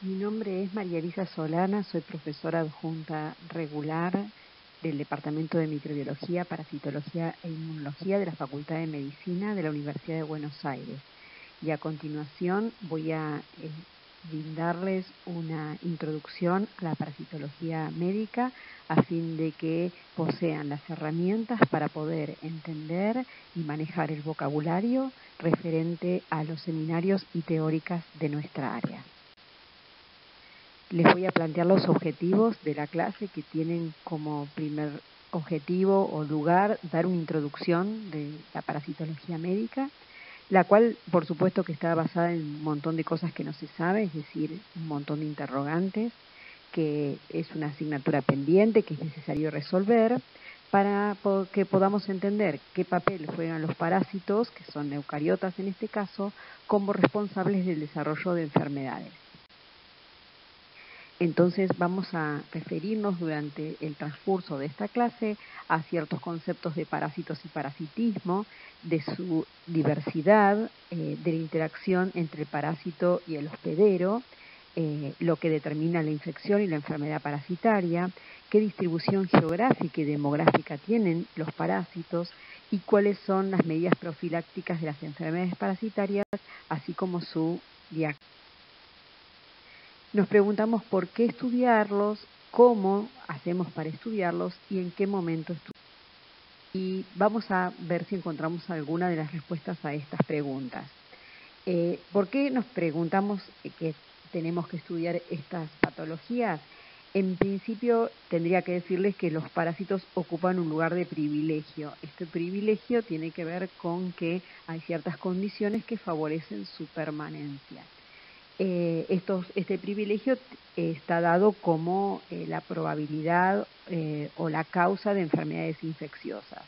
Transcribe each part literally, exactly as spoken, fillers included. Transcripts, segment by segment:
Mi nombre es María Elisa Solana, soy profesora adjunta regular del Departamento de Microbiología, Parasitología e Inmunología de la Facultad de Medicina de la Universidad de Buenos Aires. Y a continuación voy a eh, brindarles una introducción a la parasitología médica a fin de que posean las herramientas para poder entender y manejar el vocabulario referente a los seminarios y teóricas de nuestra área. Les voy a plantear los objetivos de la clase, que tienen como primer objetivo o lugar dar una introducción de la parasitología médica, la cual por supuesto que está basada en un montón de cosas que no se sabe, es decir, un montón de interrogantes, que es una asignatura pendiente que es necesario resolver para que podamos entender qué papel juegan los parásitos, que son eucariotas en este caso, como responsables del desarrollo de enfermedades. Entonces vamos a referirnos durante el transcurso de esta clase a ciertos conceptos de parásitos y parasitismo, de su diversidad, eh, de la interacción entre el parásito y el hospedero, eh, lo que determina la infección y la enfermedad parasitaria, qué distribución geográfica y demográfica tienen los parásitos y cuáles son las medidas profilácticas de las enfermedades parasitarias, así como su diagnóstico. Nos preguntamos por qué estudiarlos, cómo hacemos para estudiarlos y en qué momento estudiarlos. Y vamos a ver si encontramos alguna de las respuestas a estas preguntas. Eh, ¿Por qué nos preguntamos que tenemos que estudiar estas patologías? En principio tendría que decirles que los parásitos ocupan un lugar de privilegio. Este privilegio tiene que ver con que hay ciertas condiciones que favorecen su permanencia. Eh, estos, este privilegio eh, está dado como eh, la probabilidad eh, o la causa de enfermedades infecciosas.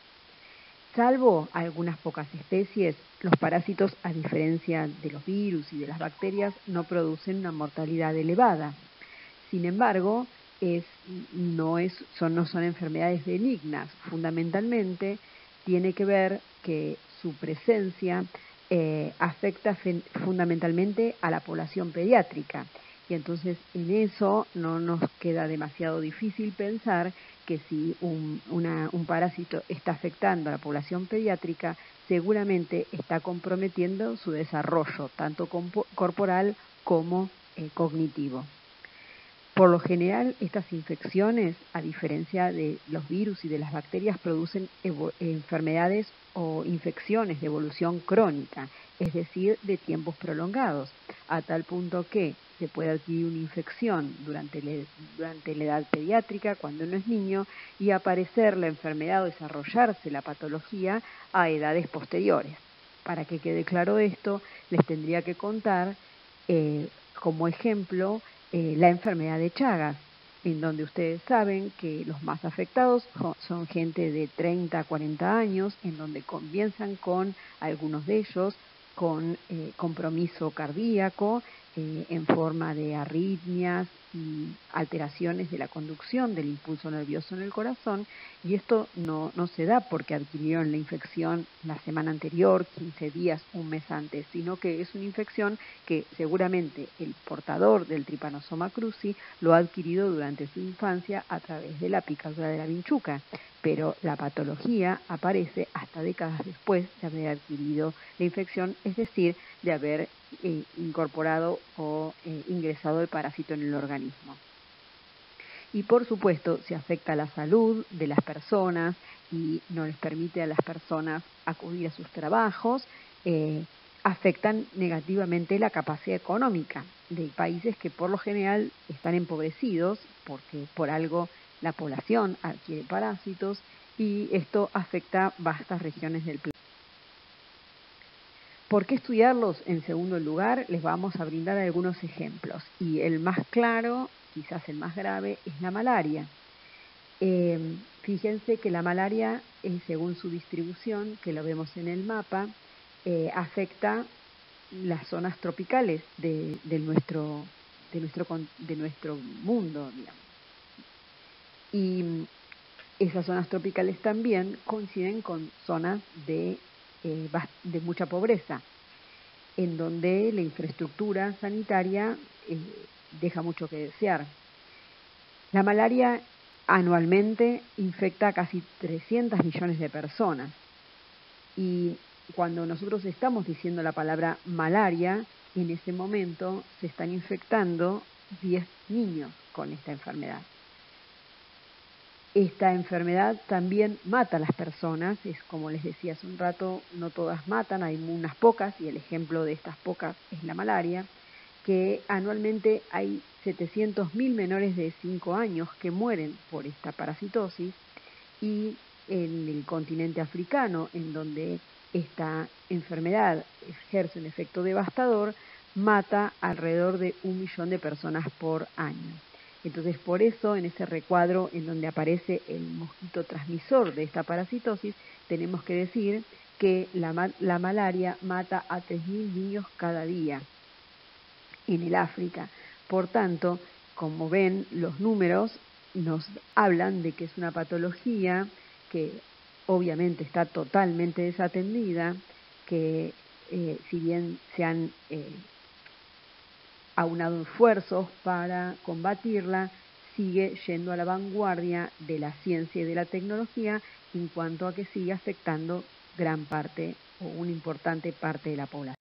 Salvo algunas pocas especies, los parásitos, a diferencia de los virus y de las bacterias, no producen una mortalidad elevada. Sin embargo, es, no, es, son, no son enfermedades benignas. Fundamentalmente, tiene que ver que su presencia eh, afecta fundamentalmente a la población pediátrica. Y entonces en eso no nos queda demasiado difícil pensar que si un, una, un parásito está afectando a la población pediátrica, seguramente está comprometiendo su desarrollo, tanto corporal como eh, cognitivo. Por lo general, estas infecciones, a diferencia de los virus y de las bacterias, producen enfermedades o infecciones de evolución crónica, es decir, de tiempos prolongados, a tal punto que se puede adquirir una infección durante, le, durante la edad pediátrica, cuando uno es niño, y aparecer la enfermedad o desarrollarse la patología a edades posteriores. Para que quede claro esto, les tendría que contar eh, como ejemplo Eh, la enfermedad de Chagas, en donde ustedes saben que los más afectados son gente de treinta a cuarenta años, en donde comienzan con algunos de ellos con eh, compromiso cardíaco eh, en forma de arritmias y alteraciones de la conducción del impulso nervioso en el corazón, y esto no, no se da porque adquirieron la infección la semana anterior, quince días, un mes antes, sino que es una infección que seguramente el portador del Trypanosoma cruzi lo ha adquirido durante su infancia a través de la picadura de la vinchuca, pero la patología aparece hasta décadas después de haber adquirido la infección, es decir, de haber eh, incorporado o eh, ingresado el parásito en el organismo. Y por supuesto se afecta a la salud de las personas y no les permite a las personas acudir a sus trabajos, eh, afectan negativamente la capacidad económica de países que por lo general están empobrecidos, porque por algo la población adquiere parásitos y esto afecta vastas regiones del planeta. ¿Por qué estudiarlos? En segundo lugar, les vamos a brindar algunos ejemplos. Y el más claro, quizás el más grave, es la malaria. Eh, fíjense que la malaria, eh, según su distribución, que lo vemos en el mapa, eh, afecta las zonas tropicales de, de, nuestro, de, nuestro, de nuestro mundo, digamos. Y esas zonas tropicales también coinciden con zonas de, eh, de mucha pobreza, en donde la infraestructura sanitaria eh, deja mucho que desear. La malaria anualmente infecta a casi trescientos millones de personas. Y cuando nosotros estamos diciendo la palabra malaria, en ese momento se están infectando diez niños con esta enfermedad. Esta enfermedad también mata a las personas, es como les decía hace un rato, no todas matan, hay unas pocas, y el ejemplo de estas pocas es la malaria, que anualmente hay setecientos mil menores de cinco años que mueren por esta parasitosis, y en el continente africano, en donde esta enfermedad ejerce un efecto devastador, mata alrededor de un millón de personas por año. Entonces, por eso, en ese recuadro en donde aparece el mosquito transmisor de esta parasitosis, tenemos que decir que la, la malaria mata a tres mil niños cada día en el África. Por tanto, como ven, los números nos hablan de que es una patología que obviamente está totalmente desatendida, que eh, si bien se han eh, aunado esfuerzos para combatirla, sigue yendo a la vanguardia de la ciencia y de la tecnología en cuanto a que sigue afectando gran parte o una importante parte de la población.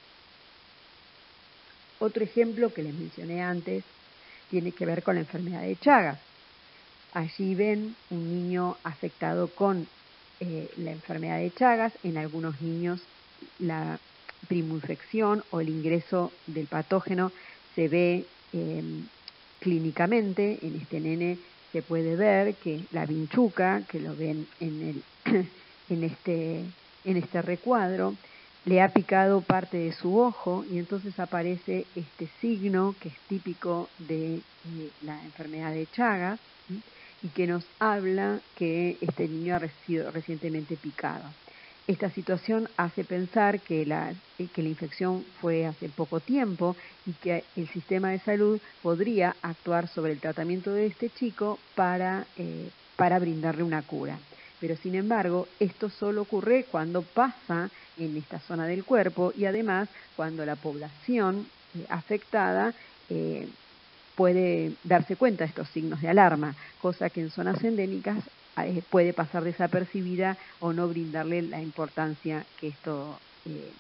Otro ejemplo que les mencioné antes tiene que ver con la enfermedad de Chagas. Allí ven un niño afectado con eh, la enfermedad de Chagas, en algunos niños la primoinfección o el ingreso del patógeno se ve eh, clínicamente. En este nene se puede ver que la vinchuca, que lo ven en, el, en, este, en este recuadro, le ha picado parte de su ojo y entonces aparece este signo que es típico de eh, la enfermedad de Chagas, ¿sí? Y que nos habla que este niño ha sido recientemente picado. Esta situación hace pensar que la, que la infección fue hace poco tiempo y que el sistema de salud podría actuar sobre el tratamiento de este chico para, eh, para brindarle una cura. Pero sin embargo, esto solo ocurre cuando pasa en esta zona del cuerpo y además cuando la población eh, afectada eh, puede darse cuenta de estos signos de alarma, cosa que en zonas endémicas eh, puede pasar desapercibida o no brindarle la importancia que esto eh,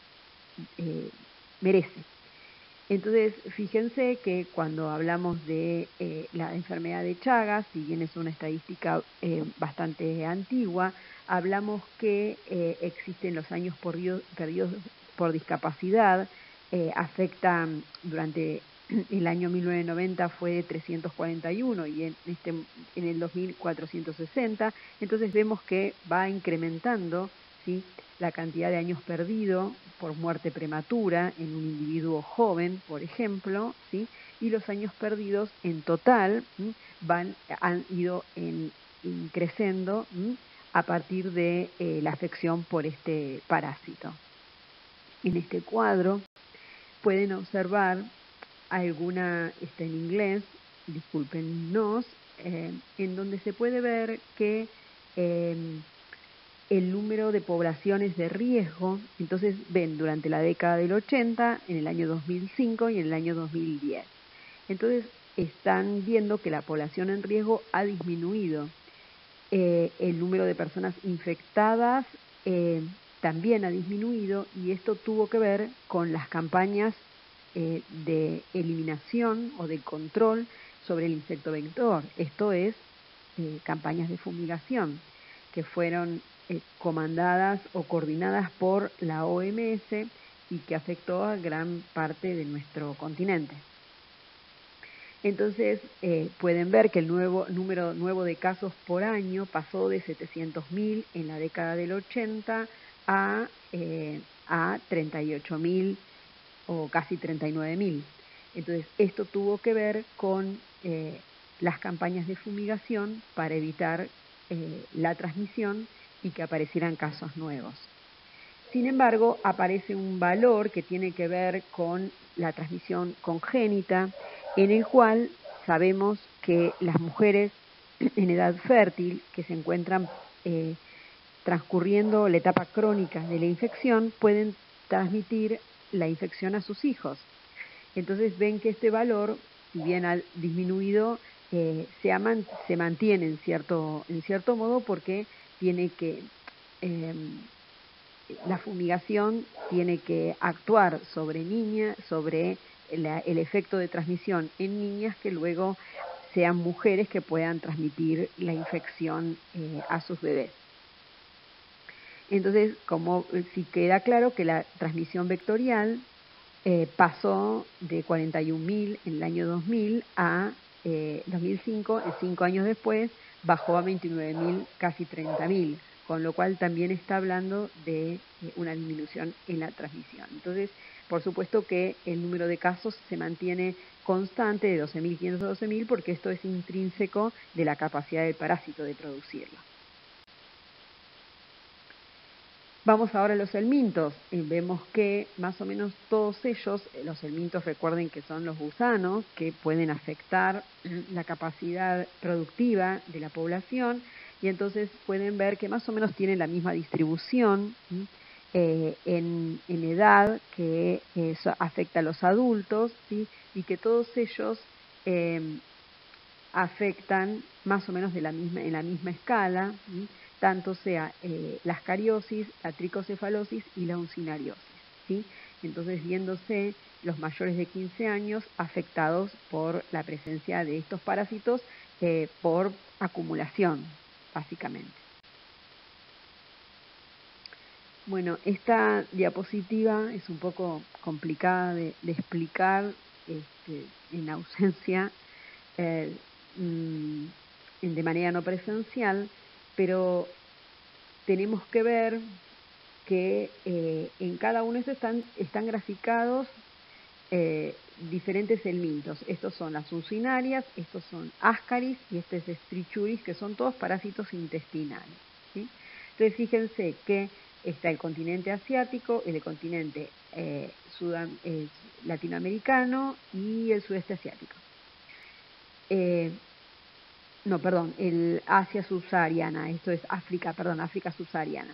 eh, merece. Entonces, fíjense que cuando hablamos de eh, la enfermedad de Chagas, si bien es una estadística eh, bastante antigua, hablamos que eh, existen los años perdidos, perdidos por discapacidad, eh, afectan durante el año mil novecientos noventa fue de trescientos cuarenta y uno y en, este, en el dos mil cuatrocientos sesenta, entonces vemos que va incrementando, ¿sí?, la cantidad de años perdidos por muerte prematura en un individuo joven, por ejemplo, ¿sí?, y los años perdidos en total ¿sí?, van, han ido en, en creciendo ¿sí?, a partir de eh, la afección por este parásito. En este cuadro pueden observar alguna, está en inglés, discúlpenos, eh, en donde se puede ver que eh, el número de poblaciones de riesgo, entonces ven durante la década del ochenta, en el año dos mil cinco y en el año dos mil diez. Entonces están viendo que la población en riesgo ha disminuido, eh, el número de personas infectadas eh, también ha disminuido y esto tuvo que ver con las campañas eh, de eliminación o de control sobre el insecto vector, esto es, eh, campañas de fumigación que fueron eh, comandadas o coordinadas por la O M S y que afectó a gran parte de nuestro continente. Entonces, eh, pueden ver que el nuevo número nuevo de casos por año pasó de setecientos mil en la década del ochenta a, eh, a treinta y ocho mil o casi treinta y nueve mil. Entonces, esto tuvo que ver con eh, las campañas de fumigación para evitar eh, la transmisión y que aparecieran casos nuevos. Sin embargo, aparece un valor que tiene que ver con la transmisión congénita, en el cual sabemos que las mujeres en edad fértil que se encuentran eh, transcurriendo la etapa crónica de la infección pueden transmitir la infección a sus hijos. Entonces ven que este valor, si bien ha disminuido, eh, se, aman, se mantiene en cierto, en cierto modo porque tiene que, eh, la fumigación tiene que actuar sobre niñas, sobre la, el efecto de transmisión en niñas que luego sean mujeres que puedan transmitir la infección eh, a sus bebés. Entonces, como si queda claro que la transmisión vectorial eh, pasó de cuarenta y un mil en el año dos mil a eh, dos mil cinco, eh, cinco años después, bajó a veintinueve mil, casi treinta mil, con lo cual también está hablando de eh, una disminución en la transmisión. Entonces, por supuesto que el número de casos se mantiene constante de doce mil quinientos a doce mil porque esto es intrínseco de la capacidad del parásito de producirlo. Vamos ahora a los helmintos. Eh, vemos que más o menos todos ellos, eh, los helmintos recuerden que son los gusanos que pueden afectar la capacidad productiva de la población y entonces pueden ver que más o menos tienen la misma distribución eh, en, en edad que eso afecta a los adultos, ¿sí? Y que todos ellos eh, afectan más o menos de la misma, en la misma escala, ¿sí? Tanto sea eh, la ascariosis, la tricocefalosis y la uncinariosis, ¿sí? Entonces, viéndose los mayores de quince años afectados por la presencia de estos parásitos eh, por acumulación, básicamente. Bueno, esta diapositiva es un poco complicada de, de explicar este, en ausencia eh, de manera no presencial, pero tenemos que ver que eh, en cada uno de estos están, están graficados eh, diferentes helmintos. Estos son las uncinarias, estos son ascaris y este es strichuris, que son todos parásitos intestinales, ¿sí? Entonces fíjense que está el continente asiático, el continente eh, sudan, eh, latinoamericano y el sudeste asiático. Eh, No, perdón, el Asia subsahariana, esto es África, perdón, África subsahariana.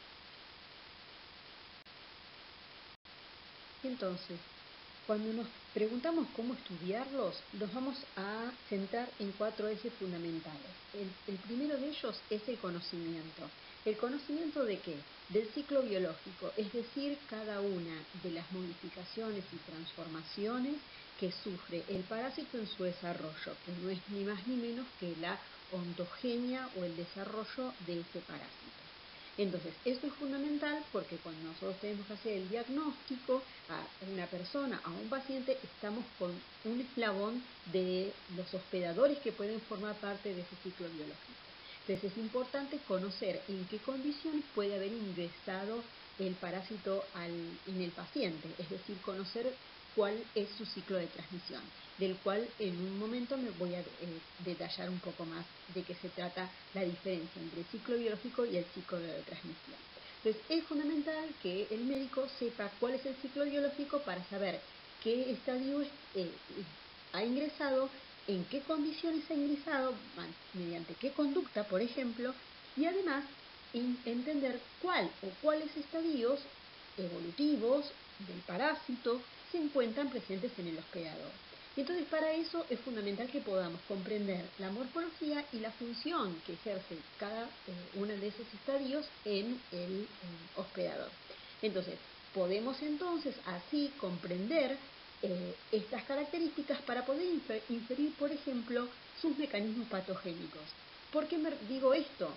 Entonces, cuando nos preguntamos cómo estudiarlos, nos vamos a centrar en cuatro ejes fundamentales. El, el primero de ellos es el conocimiento. ¿El conocimiento de qué? Del ciclo biológico, es decir, cada una de las modificaciones y transformaciones que sufre el parásito en su desarrollo, que no es ni más ni menos que la ontogenia o el desarrollo de ese parásito. Entonces, esto es fundamental porque cuando nosotros tenemos que hacer el diagnóstico a una persona, a un paciente, estamos con un eslabón de los hospedadores que pueden formar parte de ese ciclo biológico. Entonces, es importante conocer en qué condiciones puede haber ingresado el parásito al, en el paciente, es decir, conocer cuál es su ciclo de transmisión, del cual en un momento me voy a eh, detallar un poco más de qué se trata la diferencia entre el ciclo biológico y el ciclo de transmisión. Entonces, es fundamental que el médico sepa cuál es el ciclo biológico para saber qué estadio eh, ha ingresado, en qué condiciones ha ingresado, mediante qué conducta, por ejemplo, y además entender cuál o cuáles estadios evolutivos del parásito se encuentran presentes en el hospedador. Y entonces para eso es fundamental que podamos comprender la morfología y la función que ejerce cada eh, uno de esos estadios en el eh, hospedador. Entonces, podemos entonces así comprender eh, estas características para poder infer inferir, por ejemplo, sus mecanismos patogénicos. ¿Por qué me digo esto?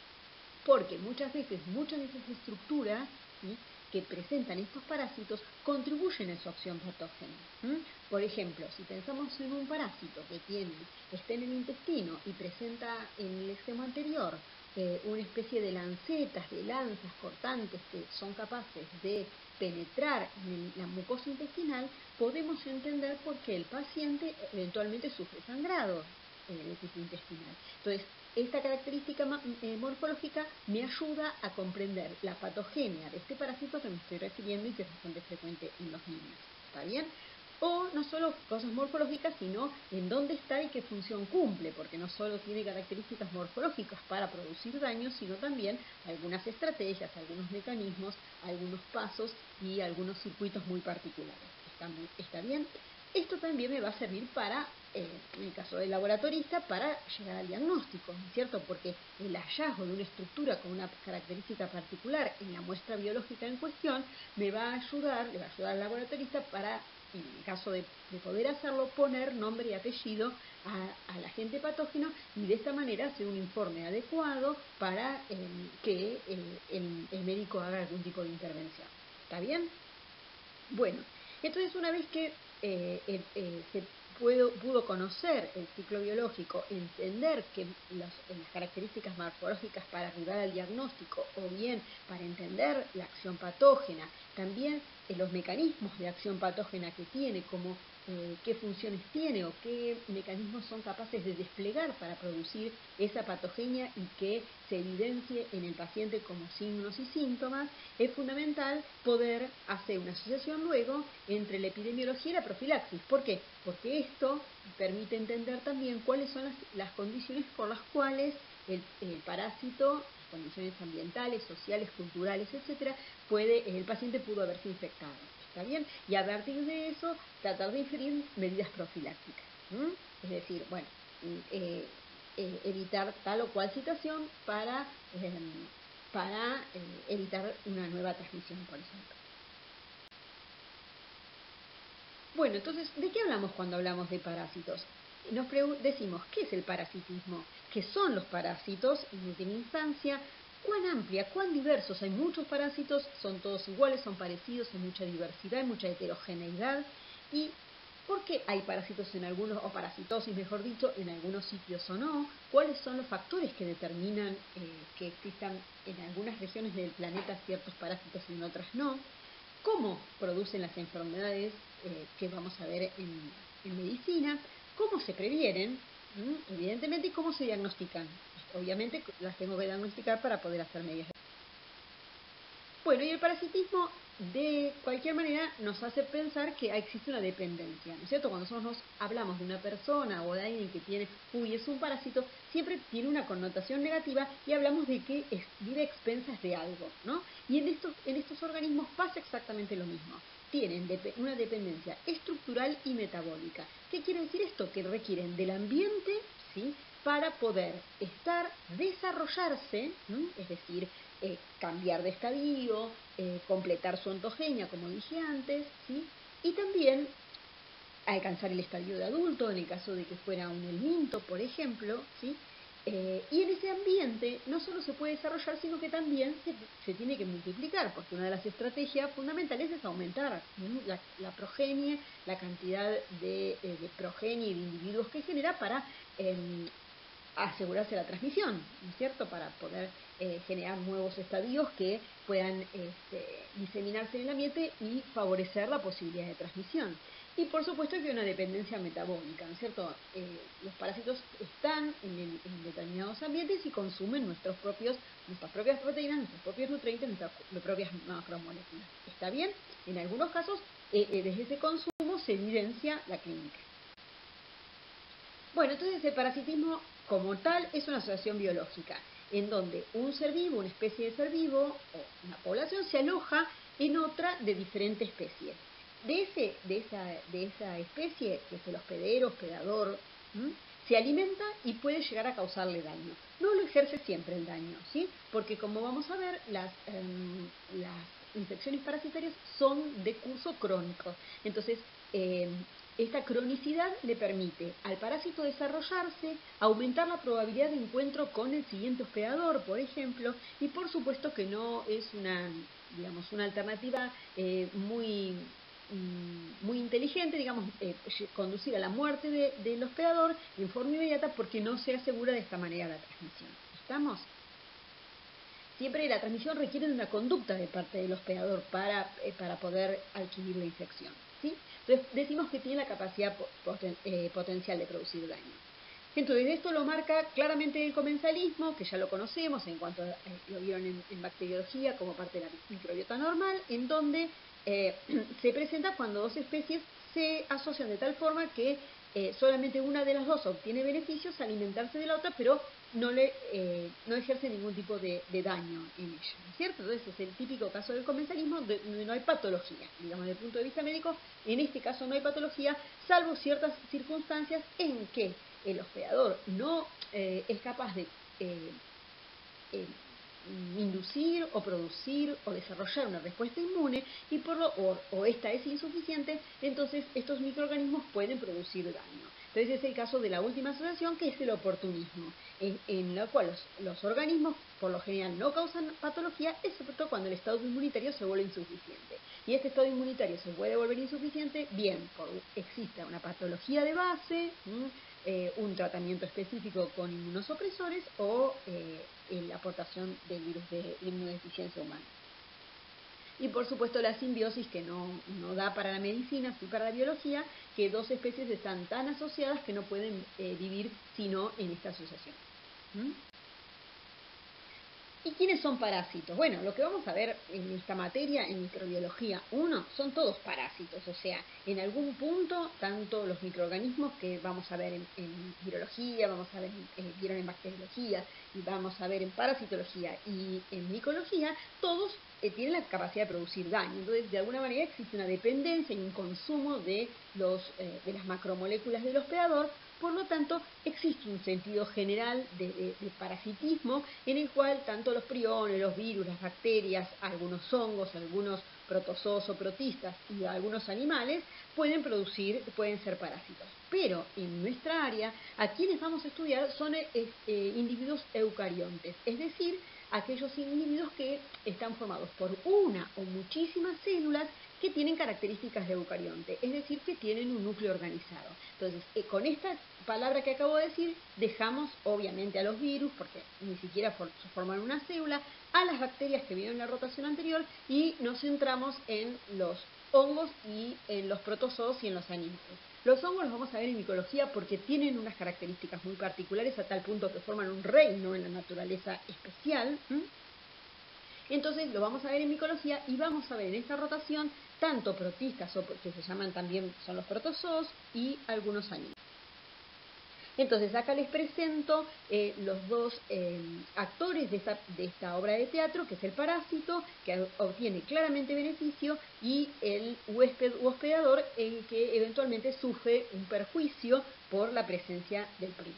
Porque muchas veces muchas de esas estructuras, ¿sí?, que presentan estos parásitos contribuyen en su acción patógena. ¿Mm? Por ejemplo, si pensamos en un parásito que tiene, está en el intestino y presenta en el extremo anterior eh, una especie de lancetas, de lanzas cortantes que son capaces de penetrar en la mucosa intestinal, podemos entender por qué el paciente eventualmente sufre sangrado en el tipo intestinal. Entonces, esta característica eh, morfológica me ayuda a comprender la patogenia de este parásito que me estoy refiriendo y que es bastante frecuente en los niños. ¿Está bien? O no solo cosas morfológicas, sino en dónde está y qué función cumple, porque no solo tiene características morfológicas para producir daño, sino también algunas estrategias, algunos mecanismos, algunos pasos y algunos circuitos muy particulares. ¿Está, muy, está bien? Esto también me va a servir para, eh, en el caso del laboratorista, para llegar al diagnóstico, ¿no es cierto? Porque el hallazgo de una estructura con una característica particular en la muestra biológica en cuestión me va a ayudar, le va a ayudar al laboratorista para, en el caso de, de poder hacerlo, poner nombre y apellido a, al agente patógeno y de esta manera hacer un informe adecuado para eh, que eh, el, el médico haga algún tipo de intervención. ¿Está bien? Bueno, entonces una vez que eh, eh, eh, se pudo, pudo conocer el ciclo biológico, entender que los, las características morfológicas para arribar al diagnóstico o bien para entender la acción patógena, también eh, los mecanismos de acción patógena que tiene, como eh, qué funciones tiene o qué mecanismos son capaces de desplegar para producir esa patogenia y que se evidencie en el paciente como signos y síntomas, es fundamental poder hacer una asociación luego entre la epidemiología y la profilaxis. ¿Por qué? Porque esto permite entender también cuáles son las, las condiciones por las cuales el, el parásito, las condiciones ambientales, sociales, culturales, etcétera, puede, el paciente pudo haberse infectado. ¿Está bien? Y a partir de eso, tratar de inferir medidas profilácticas. ¿Mm? Es decir, bueno, eh, eh, evitar tal o cual situación para, eh, para eh, evitar una nueva transmisión, por ejemplo. Bueno, entonces, ¿de qué hablamos cuando hablamos de parásitos? Nos decimos, ¿qué es el parasitismo? ¿Qué son los parásitos en última instancia? ¿Cuán amplia, cuán diversos? Hay muchos parásitos, son todos iguales, son parecidos, hay mucha diversidad, hay mucha heterogeneidad. ¿Y por qué hay parásitos en algunos, o parasitosis mejor dicho, en algunos sitios o no? ¿Cuáles son los factores que determinan eh, que existan en algunas regiones del planeta ciertos parásitos y en otras no? ¿Cómo producen las enfermedades eh, que vamos a ver en, en medicina? ¿Cómo se previenen? ¿Mm? Evidentemente, ¿y cómo se diagnostican? Obviamente las tengo que diagnosticar para poder hacer medidas. Bueno, y el parasitismo de cualquier manera nos hace pensar que existe una dependencia, ¿no es cierto? Cuando nosotros nos hablamos de una persona o de alguien que tiene, uy, es un parásito, siempre tiene una connotación negativa y hablamos de que es, vive a expensas de algo, ¿no? Y en estos, en estos organismos pasa exactamente lo mismo. Tienen de, una dependencia estructural y metabólica. ¿Qué quiere decir esto? Que requieren del ambiente, ¿sí?, para poder estar, desarrollarse, ¿no?, es decir, eh, cambiar de estadio, eh, completar su ontogenia, como dije antes, ¿sí?, y también alcanzar el estadio de adulto, en el caso de que fuera un helminto, por ejemplo, ¿sí? Eh, y en ese ambiente no solo se puede desarrollar, sino que también se, se tiene que multiplicar, porque una de las estrategias fundamentales es aumentar, ¿no?, la, la progenie, la cantidad de, eh, de progenie y de individuos que genera para eh, asegurarse la transmisión, ¿no es cierto?, para poder eh, generar nuevos estadios que puedan este, diseminarse en el ambiente y favorecer la posibilidad de transmisión. Y por supuesto que hay una dependencia metabólica, ¿no es cierto? Eh, los parásitos están en, el, en determinados ambientes y consumen nuestros propios, nuestras propias proteínas, nuestros propios nutrientes, nuestras propias macromoléculas. ¿Está bien? En algunos casos, eh, eh, desde ese consumo se evidencia la clínica. Bueno, entonces el parasitismo como tal es una asociación biológica, en donde un ser vivo, una especie de ser vivo o una población se aloja en otra de diferente especie. De, ese, de, esa, de esa especie, que es el hospedero, hospedador, ¿m?, se alimenta y puede llegar a causarle daño. No lo ejerce siempre el daño, ¿sí? Porque como vamos a ver, las, eh, las infecciones parasitarias son de curso crónico. Entonces, eh, esta cronicidad le permite al parásito desarrollarse, aumentar la probabilidad de encuentro con el siguiente hospedador, por ejemplo, y por supuesto que no es una, digamos, una alternativa eh, muy, muy inteligente, digamos, eh, conducir a la muerte de, del hospedador en forma inmediata, porque no se asegura de esta manera la transmisión. ¿Estamos? Siempre la transmisión requiere de una conducta de parte del hospedador para, eh, para poder adquirir la infección, ¿sí? Entonces decimos que tiene la capacidad poten, eh, potencial de producir daño. Entonces esto lo marca claramente el comensalismo, que ya lo conocemos en cuanto a, eh, lo vieron en, en bacteriología como parte de la microbiota normal, en donde eh, se presenta cuando dos especies se asocian de tal forma que eh, solamente una de las dos obtiene beneficios, alimentarse de la otra, pero no le eh, no ejerce ningún tipo de, de daño en ella, ¿no es cierto? Entonces es el típico caso del comensalismo, de, donde no hay patología, digamos, desde el punto de vista médico. En este caso no hay patología, salvo ciertas circunstancias en que el hospedador no eh, es capaz de eh, eh, inducir o producir o desarrollar una respuesta inmune y por lo, o, o esta es insuficiente, entonces estos microorganismos pueden producir daño. Entonces es el caso de la última asociación, que es el oportunismo, en, en la cual los, los organismos por lo general no causan patología, excepto cuando el estado inmunitario se vuelve insuficiente. Y este estado inmunitario se puede volver insuficiente, bien, por, exista una patología de base, ¿m? Eh, un tratamiento específico con inmunosupresores o eh, la aportación del virus de inmunodeficiencia humana. Y por supuesto la simbiosis, que no, no da para la medicina, sí para la biología, que dos especies están tan asociadas que no pueden eh, vivir sino en esta asociación. ¿Mm? ¿Y quiénes son parásitos? Bueno, lo que vamos a ver en esta materia, en microbiología uno, son todos parásitos, o sea, en algún punto, tanto los microorganismos que vamos a ver en, en virología, vamos a ver, eh, vieron en bacteriología, y vamos a ver en parasitología y en micología, todos eh, tienen la capacidad de producir daño. Entonces, de alguna manera existe una dependencia y un consumo de, los, eh, de las macromoléculas del hospedador. Por lo tanto, existe un sentido general de, de, de parasitismo en el cual tanto los priones, los virus, las bacterias, algunos hongos, algunos protozoos o protistas y algunos animales pueden producir, pueden ser parásitos. Pero en nuestra área, a quienes vamos a estudiar son eh, eh, individuos eucariontes, es decir, aquellos individuos que están formados por una o muchísimas células que tienen características de eucarionte, es decir, que tienen un núcleo organizado. Entonces, eh, con esta palabra que acabo de decir, dejamos obviamente a los virus, porque ni siquiera for forman una célula, a las bacterias que viven en la rotación anterior, y nos centramos en los hongos y en los protozoos y en los animales. Los hongos los vamos a ver en micología porque tienen unas características muy particulares a tal punto que forman un reino en la naturaleza especial. ¿Mm? Entonces lo vamos a ver en micología y vamos a ver en esta rotación tanto protistas, o que se llaman también, son los protozoos, y algunos animales. Entonces acá les presento eh, los dos eh, actores de esta, de esta obra de teatro, que es el parásito, que obtiene claramente beneficio, y el huésped u hospedador, en que eventualmente sufre un perjuicio por la presencia del primero.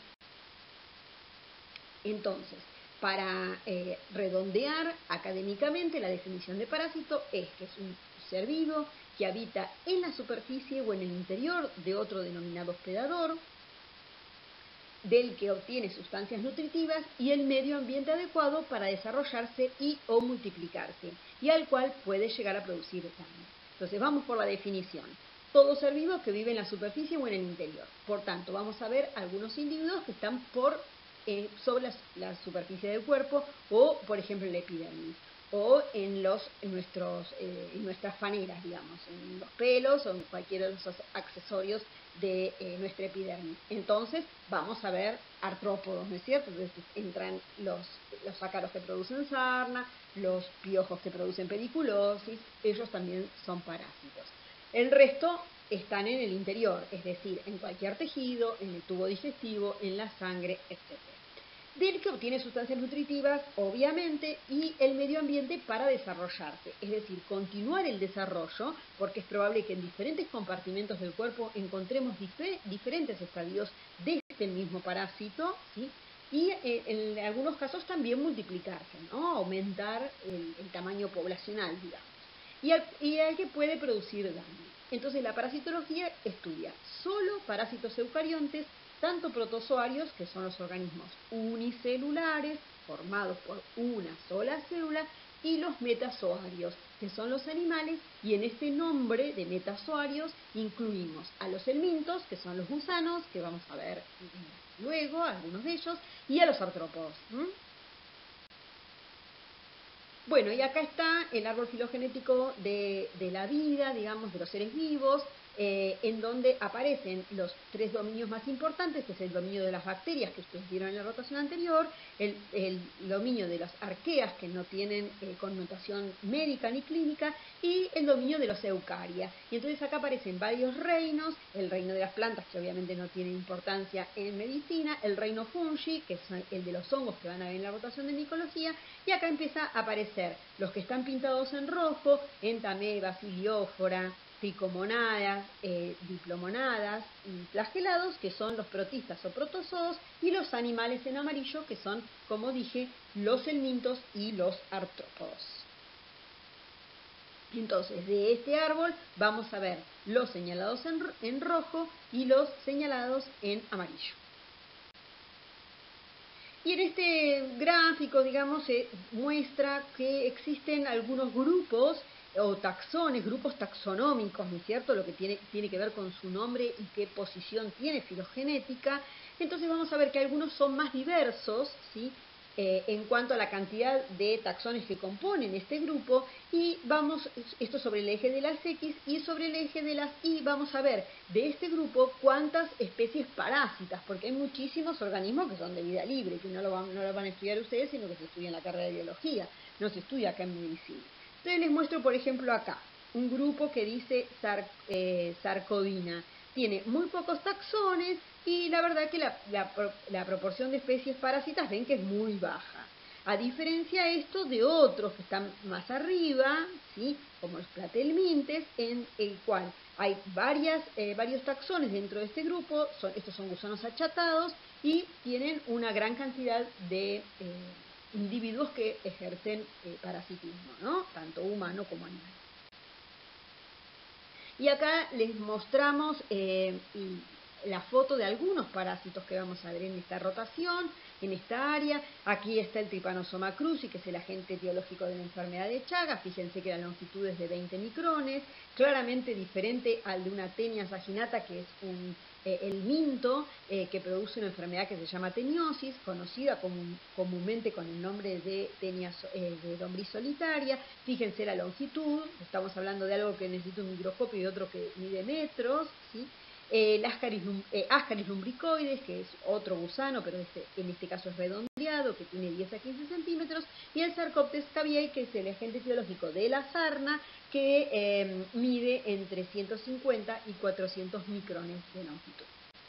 Entonces, para eh, redondear académicamente, la definición de parásito es que es un ser vivo que habita en la superficie o en el interior de otro denominado hospedador, del que obtiene sustancias nutritivas y el medio ambiente adecuado para desarrollarse y o multiplicarse, y al cual puede llegar a producir daño. Entonces vamos por la definición. Todo ser vivo que vive en la superficie o en el interior. Por tanto, vamos a ver algunos individuos que están por, eh, sobre la, la superficie del cuerpo, o por ejemplo en la epidermis, o en, los, en, nuestros, eh, en nuestras faneras, digamos, en los pelos o en cualquiera de los accesorios de eh, nuestra epidermis. Entonces vamos a ver artrópodos, ¿no es cierto? Entonces entran los, los ácaros que producen sarna, los piojos que producen pediculosis, ellos también son parásitos. El resto están en el interior, es decir, en cualquier tejido, en el tubo digestivo, en la sangre, etcétera. Del que obtiene sustancias nutritivas, obviamente, y el medio ambiente para desarrollarse, es decir, continuar el desarrollo, porque es probable que en diferentes compartimentos del cuerpo encontremos dif- diferentes estadios de este mismo parásito, ¿sí? Y eh, en algunos casos también multiplicarse, ¿no? Aumentar el, el tamaño poblacional, digamos, y al, y al que puede producir daño. Entonces la parasitología estudia solo parásitos eucariontes, tanto protozoarios, que son los organismos unicelulares, formados por una sola célula, y los metazoarios, que son los animales, y en este nombre de metazoarios incluimos a los helmintos, que son los gusanos, que vamos a ver luego, algunos de ellos, y a los artrópodos. ¿Mm? Bueno, y acá está el árbol filogenético de, de la vida, digamos, de los seres vivos. eh, en donde aparecen los tres dominios más importantes, que es el dominio de las bacterias que ustedes vieron en la rotación anterior, el, el dominio de las arqueas, que no tienen eh, connotación médica ni clínica, y el dominio de los eucaria. Y entonces acá aparecen varios reinos: el reino de las plantas, que obviamente no tiene importancia en medicina, el reino fungi, que es el de los hongos que van a ver en la rotación de micología, y acá empieza a aparecer los que están pintados en rojo: entamebas, iliófora, tricomonadas, eh, diplomonadas y flagelados, que son los protistas o protozoos, y los animales en amarillo, que son, como dije, los helmintos y los artrópodos. Entonces, de este árbol vamos a ver los señalados en, en rojo y los señalados en amarillo. Y en este gráfico, digamos, se muestra que existen algunos grupos o taxones, grupos taxonómicos, ¿no es cierto?, lo que tiene, tiene que ver con su nombre y qué posición tiene filogenética. Entonces vamos a ver que algunos son más diversos, ¿sí?, Eh, en cuanto a la cantidad de taxones que componen este grupo, y vamos, esto sobre el eje de las X, y sobre el eje de las Y vamos a ver de este grupo cuántas especies parásitas, porque hay muchísimos organismos que son de vida libre, que no lo van, no lo van a estudiar ustedes, sino que se estudia en la carrera de biología, no se estudia acá en medicina. Entonces les muestro, por ejemplo, acá un grupo que dice sar, eh, sarcodina. Tiene muy pocos taxones y la verdad que la, la, la proporción de especies parásitas ven que es muy baja. A diferencia esto de otros que están más arriba, ¿sí?, como los platelmintes, en el cual hay varias, eh, varios taxones dentro de este grupo. Son, estos son gusanos achatados y tienen una gran cantidad de eh, individuos que ejercen eh, parasitismo, ¿no?, tanto humano como animal. Y acá les mostramos eh, la foto de algunos parásitos que vamos a ver en esta rotación, en esta área. Aquí está el Trypanosoma cruzi, que es el agente etiológico de la enfermedad de Chagas. Fíjense que la longitud es de veinte micrones, claramente diferente al de una Taenia saginata, que es un eh, helminto eh, que produce una enfermedad que se llama teniosis, conocida común, comúnmente con el nombre de, tenia, eh, de lombriz solitaria. Fíjense la longitud, estamos hablando de algo que necesita un microscopio y otro que mide metros, ¿sí? Eh, el Ascaris, eh, Ascaris lumbricoides, que es otro gusano, pero este, en este caso es redondeado, que tiene diez a quince centímetros, y el Sarcoptes cabiei, que es el agente etiológico de la sarna, que eh, mide entre ciento cincuenta y cuatrocientos micrones de longitud.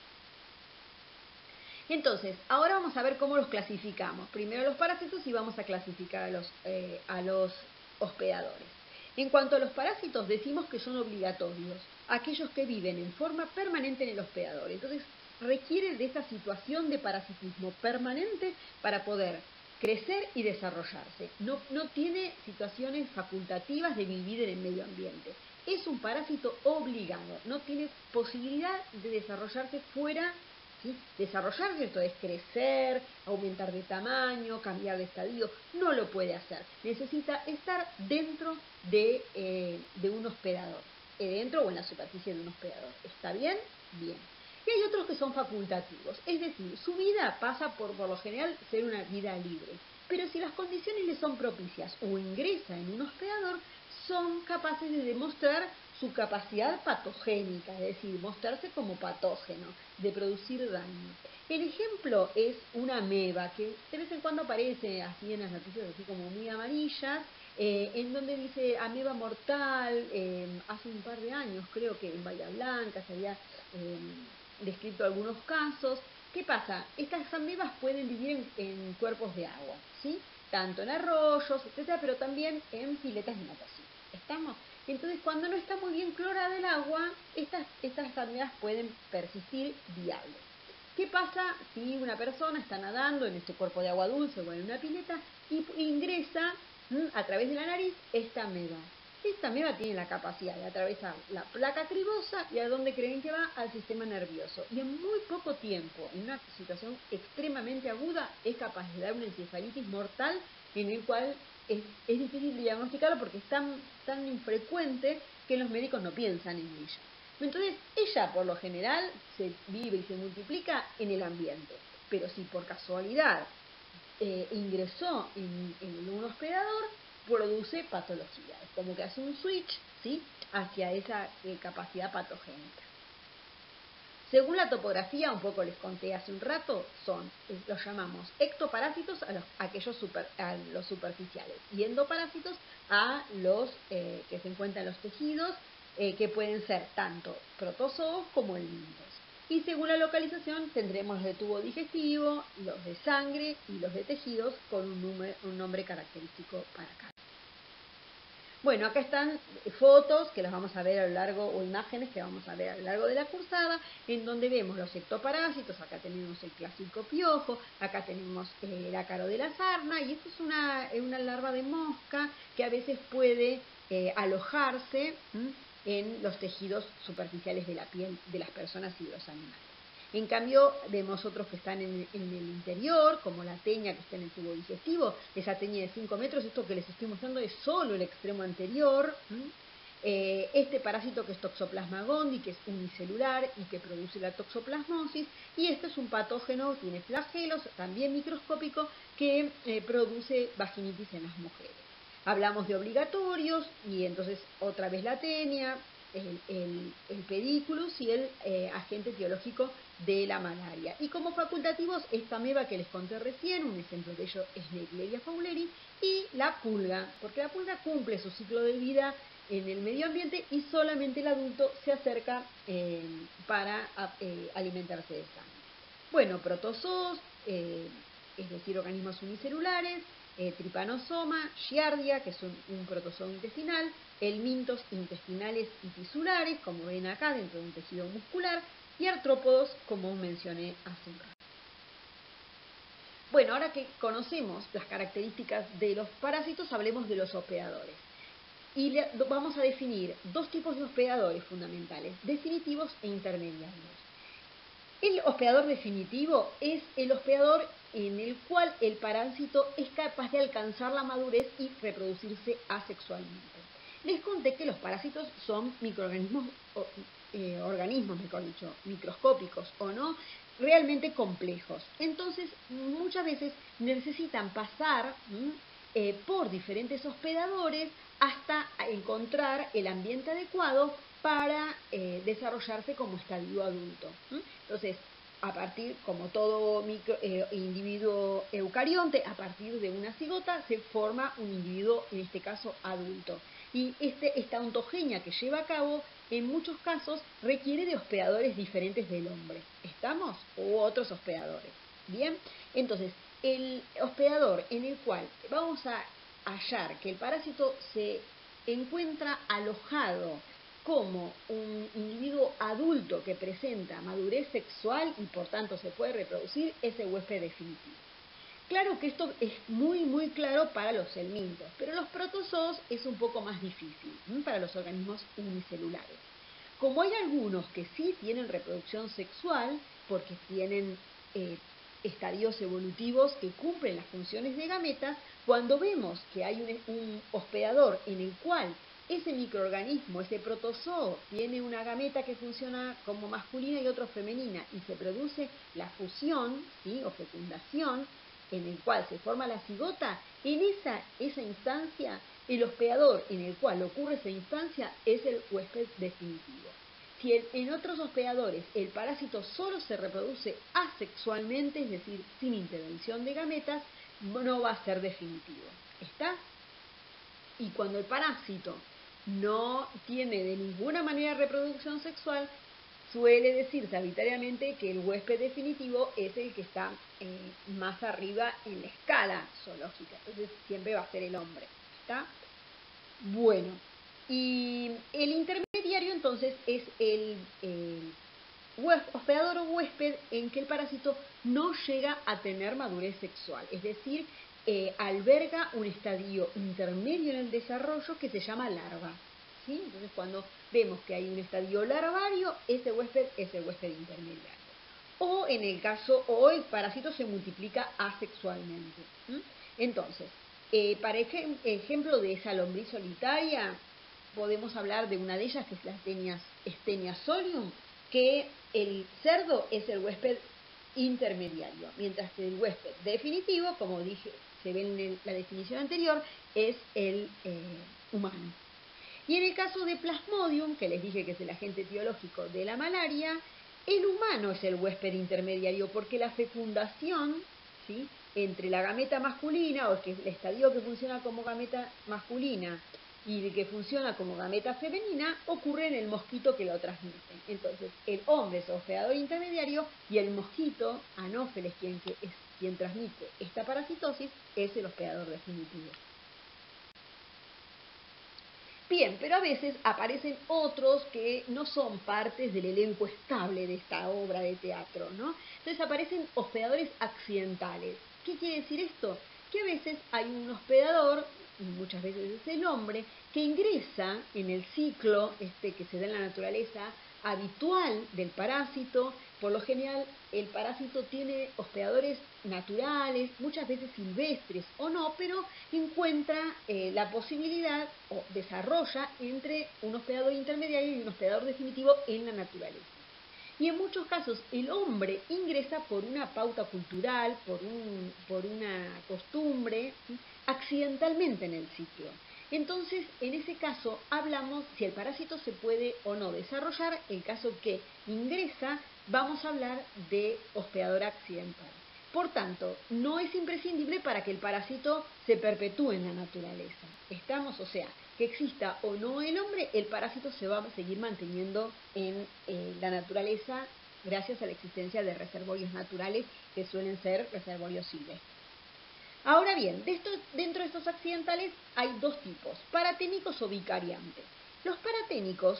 Entonces, ahora vamos a ver cómo los clasificamos. Primero los parásitos y vamos a clasificar a los, eh, a los hospedadores. En cuanto a los parásitos, decimos que son obligatorios aquellos que viven en forma permanente en el hospedador. Entonces, requieren de esta situación de parasitismo permanente para poder crecer y desarrollarse. No, no tiene situaciones facultativas de vivir en el medio ambiente. Es un parásito obligado, no tiene posibilidad de desarrollarse fuera. ¿Sí? Desarrollarse, esto es crecer, aumentar de tamaño, cambiar de estadio, no lo puede hacer. Necesita estar dentro de, eh, de un hospedador, eh, dentro o en la superficie de un hospedador. ¿Está bien? Bien. Y hay otros que son facultativos, es decir, su vida pasa por, por lo general, ser una vida libre. Pero si las condiciones le son propicias o ingresa en un hospedador, son capaces de demostrar su capacidad patogénica, es decir, mostrarse como patógeno, de producir daño. El ejemplo es una ameba, que de vez en cuando aparece así en las noticias, así como muy amarillas, eh, en donde dice ameba mortal. Eh, hace un par de años, creo que en Bahía Blanca se había eh, descrito algunos casos. ¿Qué pasa? Estas amebas pueden vivir en, en cuerpos de agua, ¿sí?, tanto en arroyos, etcétera, pero también en piletas de natación. ¿Estamos? Entonces, cuando no está muy bien clorada el agua, estas, estas amebas pueden persistir viables. ¿Qué pasa si una persona está nadando en este cuerpo de agua dulce o en una pileta y ingresa ¿m? a través de la nariz esta ameba? Esta ameba tiene la capacidad de atravesar la placa cribosa y ¿a dónde creen que va? Al sistema nervioso. Y en muy poco tiempo, en una situación extremadamente aguda, es capaz de dar una encefalitis mortal en el cual es, es difícil diagnosticarlo porque es tan, tan infrecuente que los médicos no piensan en ella. Entonces, ella por lo general se vive y se multiplica en el ambiente. Pero si por casualidad eh, ingresó en, en un hospedador, produce patología. Es como que hace un switch, ¿sí?, hacia esa eh, capacidad patogénica. Según la topografía, un poco les conté hace un rato, son, los llamamos ectoparásitos a los, aquellos super, a los superficiales y endoparásitos a los eh, que se encuentran en los tejidos, eh, que pueden ser tanto protozoos como helmintos. Y según la localización tendremos los de tubo digestivo, los de sangre y los de tejidos con un, número, un nombre característico para cada. Bueno, acá están fotos que las vamos a ver a lo largo, o imágenes que vamos a ver a lo largo de la cursada, en donde vemos los ectoparásitos. Acá tenemos el clásico piojo, acá tenemos el ácaro de la sarna, y esto es una, una larva de mosca que a veces puede eh, alojarse ¿m? en los tejidos superficiales de la piel de las personas y de los animales. En cambio, vemos otros que están en, en el interior, como la teña que está en el tubo digestivo, esa teña de cinco metros, esto que les estoy mostrando es solo el extremo anterior. Eh, este parásito que es Toxoplasma gondii, que es unicelular y que produce la toxoplasmosis, y este es un patógeno, tiene flagelos, también microscópico, que eh, produce vaginitis en las mujeres. Hablamos de obligatorios, y entonces otra vez la tenia, el, el, el pedículus y el eh, agente etiológico de la malaria. Y como facultativos, esta ameba que les conté recién, un ejemplo de ello es Naegleria fowleri, y la pulga, porque la pulga cumple su ciclo de vida en el medio ambiente y solamente el adulto se acerca eh, para eh, alimentarse de sangre. Bueno, protozoos, eh, es decir, organismos unicelulares, eh, Trypanosoma, Giardia, que es un, un protozoo intestinal, helmintos intestinales y tisulares, como ven acá dentro de un tejido muscular, y artrópodos, como mencioné hace un rato. Bueno, ahora que conocemos las características de los parásitos, hablemos de los hospedadores. Y le, vamos a definir dos tipos de hospedadores fundamentales, definitivos e intermediarios. El hospedador definitivo es el hospedador en el cual el parásito es capaz de alcanzar la madurez y reproducirse asexualmente. Les conté que los parásitos son microorganismos, o, eh, organismos, mejor dicho, microscópicos o no, realmente complejos. Entonces, muchas veces necesitan pasar ¿m? Eh, por diferentes hospedadores hasta encontrar el ambiente adecuado para eh, desarrollarse como estadio adulto. ¿m? Entonces, a partir, como todo micro, eh, individuo eucarionte, a partir de una cigota se forma un individuo, en este caso adulto. Y este, esta ontogenia que lleva a cabo, en muchos casos, requiere de hospedadores diferentes del hombre. ¿Estamos? U otros hospedadores. Bien, entonces, el hospedador en el cual vamos a hallar que el parásito se encuentra alojado como un individuo adulto que presenta madurez sexual y por tanto se puede reproducir, es el huésped definitivo. Claro que esto es muy muy claro para los helmintos, pero los protozoos es un poco más difícil ¿sí? Para los organismos unicelulares. Como hay algunos que sí tienen reproducción sexual, porque tienen eh, estadios evolutivos que cumplen las funciones de gametas, cuando vemos que hay un, un hospedador en el cual ese microorganismo, ese protozoo, tiene una gameta que funciona como masculina y otra femenina y se produce la fusión ¿sí? o fecundación, en el cual se forma la cigota, en esa, esa instancia, el hospedador en el cual ocurre esa instancia es el huésped definitivo. Si el, en otros hospedadores el parásito solo se reproduce asexualmente, es decir, sin intervención de gametas, no va a ser definitivo. ¿Está? Y cuando el parásito no tiene de ninguna manera reproducción sexual, suele decirse arbitrariamente que el huésped definitivo es el que está eh, más arriba en la escala zoológica. Entonces siempre va a ser el hombre. ¿Está? Bueno, y el intermediario entonces es el, el hospedador o huésped en que el parásito no llega a tener madurez sexual. Es decir, eh, alberga un estadio intermedio en el desarrollo que se llama larva. ¿Sí? Entonces, cuando vemos que hay un estadio larvario, ese huésped es el huésped intermediario. O en el caso, o el parásito se multiplica asexualmente. ¿Mm? Entonces, eh, para ej ejemplo de esa lombriz solitaria, podemos hablar de una de ellas, que es la Stenia solium, que el cerdo es el huésped intermediario, mientras que el huésped definitivo, como dije, se ve en el, la definición anterior, es el eh, humano. Y en el caso de Plasmodium, que les dije que es el agente etiológico de la malaria, el humano es el huésped intermediario porque la fecundación, ¿sí?, entre la gameta masculina, o que el estadio que funciona como gameta masculina y el que funciona como gameta femenina, ocurre en el mosquito que lo transmite. Entonces, el hombre es hospedador intermediario y el mosquito, Anófeles, quien, que es, quien transmite esta parasitosis, es el hospedador definitivo. Bien, pero a veces aparecen otros que no son partes del elenco estable de esta obra de teatro, ¿no? Entonces aparecen hospedadores accidentales. ¿Qué quiere decir esto? Que a veces hay un hospedador, y muchas veces es el hombre, que ingresa en el ciclo este que se da en la naturaleza habitual del parásito. Por lo general, el parásito tiene hospedadores naturales, muchas veces silvestres o no, pero encuentra eh, la posibilidad o desarrolla entre un hospedador intermediario y un hospedador definitivo en la naturaleza. Y en muchos casos el hombre ingresa por una pauta cultural, por, un, por una costumbre, ¿sí?, accidentalmente en el ciclo. Entonces, en ese caso, hablamos si el parásito se puede o no desarrollar. En caso que ingresa, vamos a hablar de hospedador accidental. Por tanto, no es imprescindible para que el parásito se perpetúe en la naturaleza. Estamos, o sea, que exista o no el hombre, el parásito se va a seguir manteniendo en eh, la naturaleza gracias a la existencia de reservorios naturales que suelen ser reservorios silvestres. Ahora bien, de esto, dentro de estos accidentales hay dos tipos, paraténicos o vicariantes. Los paraténicos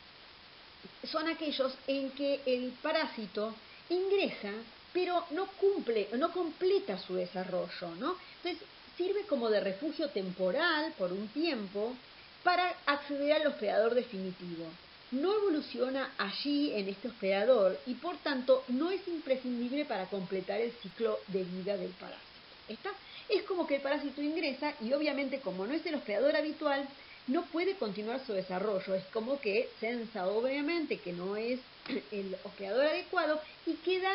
son aquellos en que el parásito ingresa, pero no cumple, no completa su desarrollo, ¿no? Entonces, sirve como de refugio temporal por un tiempo para acceder al hospedador definitivo. No evoluciona allí en este hospedador y por tanto no es imprescindible para completar el ciclo de vida del parásito. ¿Está? Es como que el parásito ingresa y obviamente como no es el hospedador habitual, no puede continuar su desarrollo. Es como que sensa obviamente que no es el hospedador adecuado y queda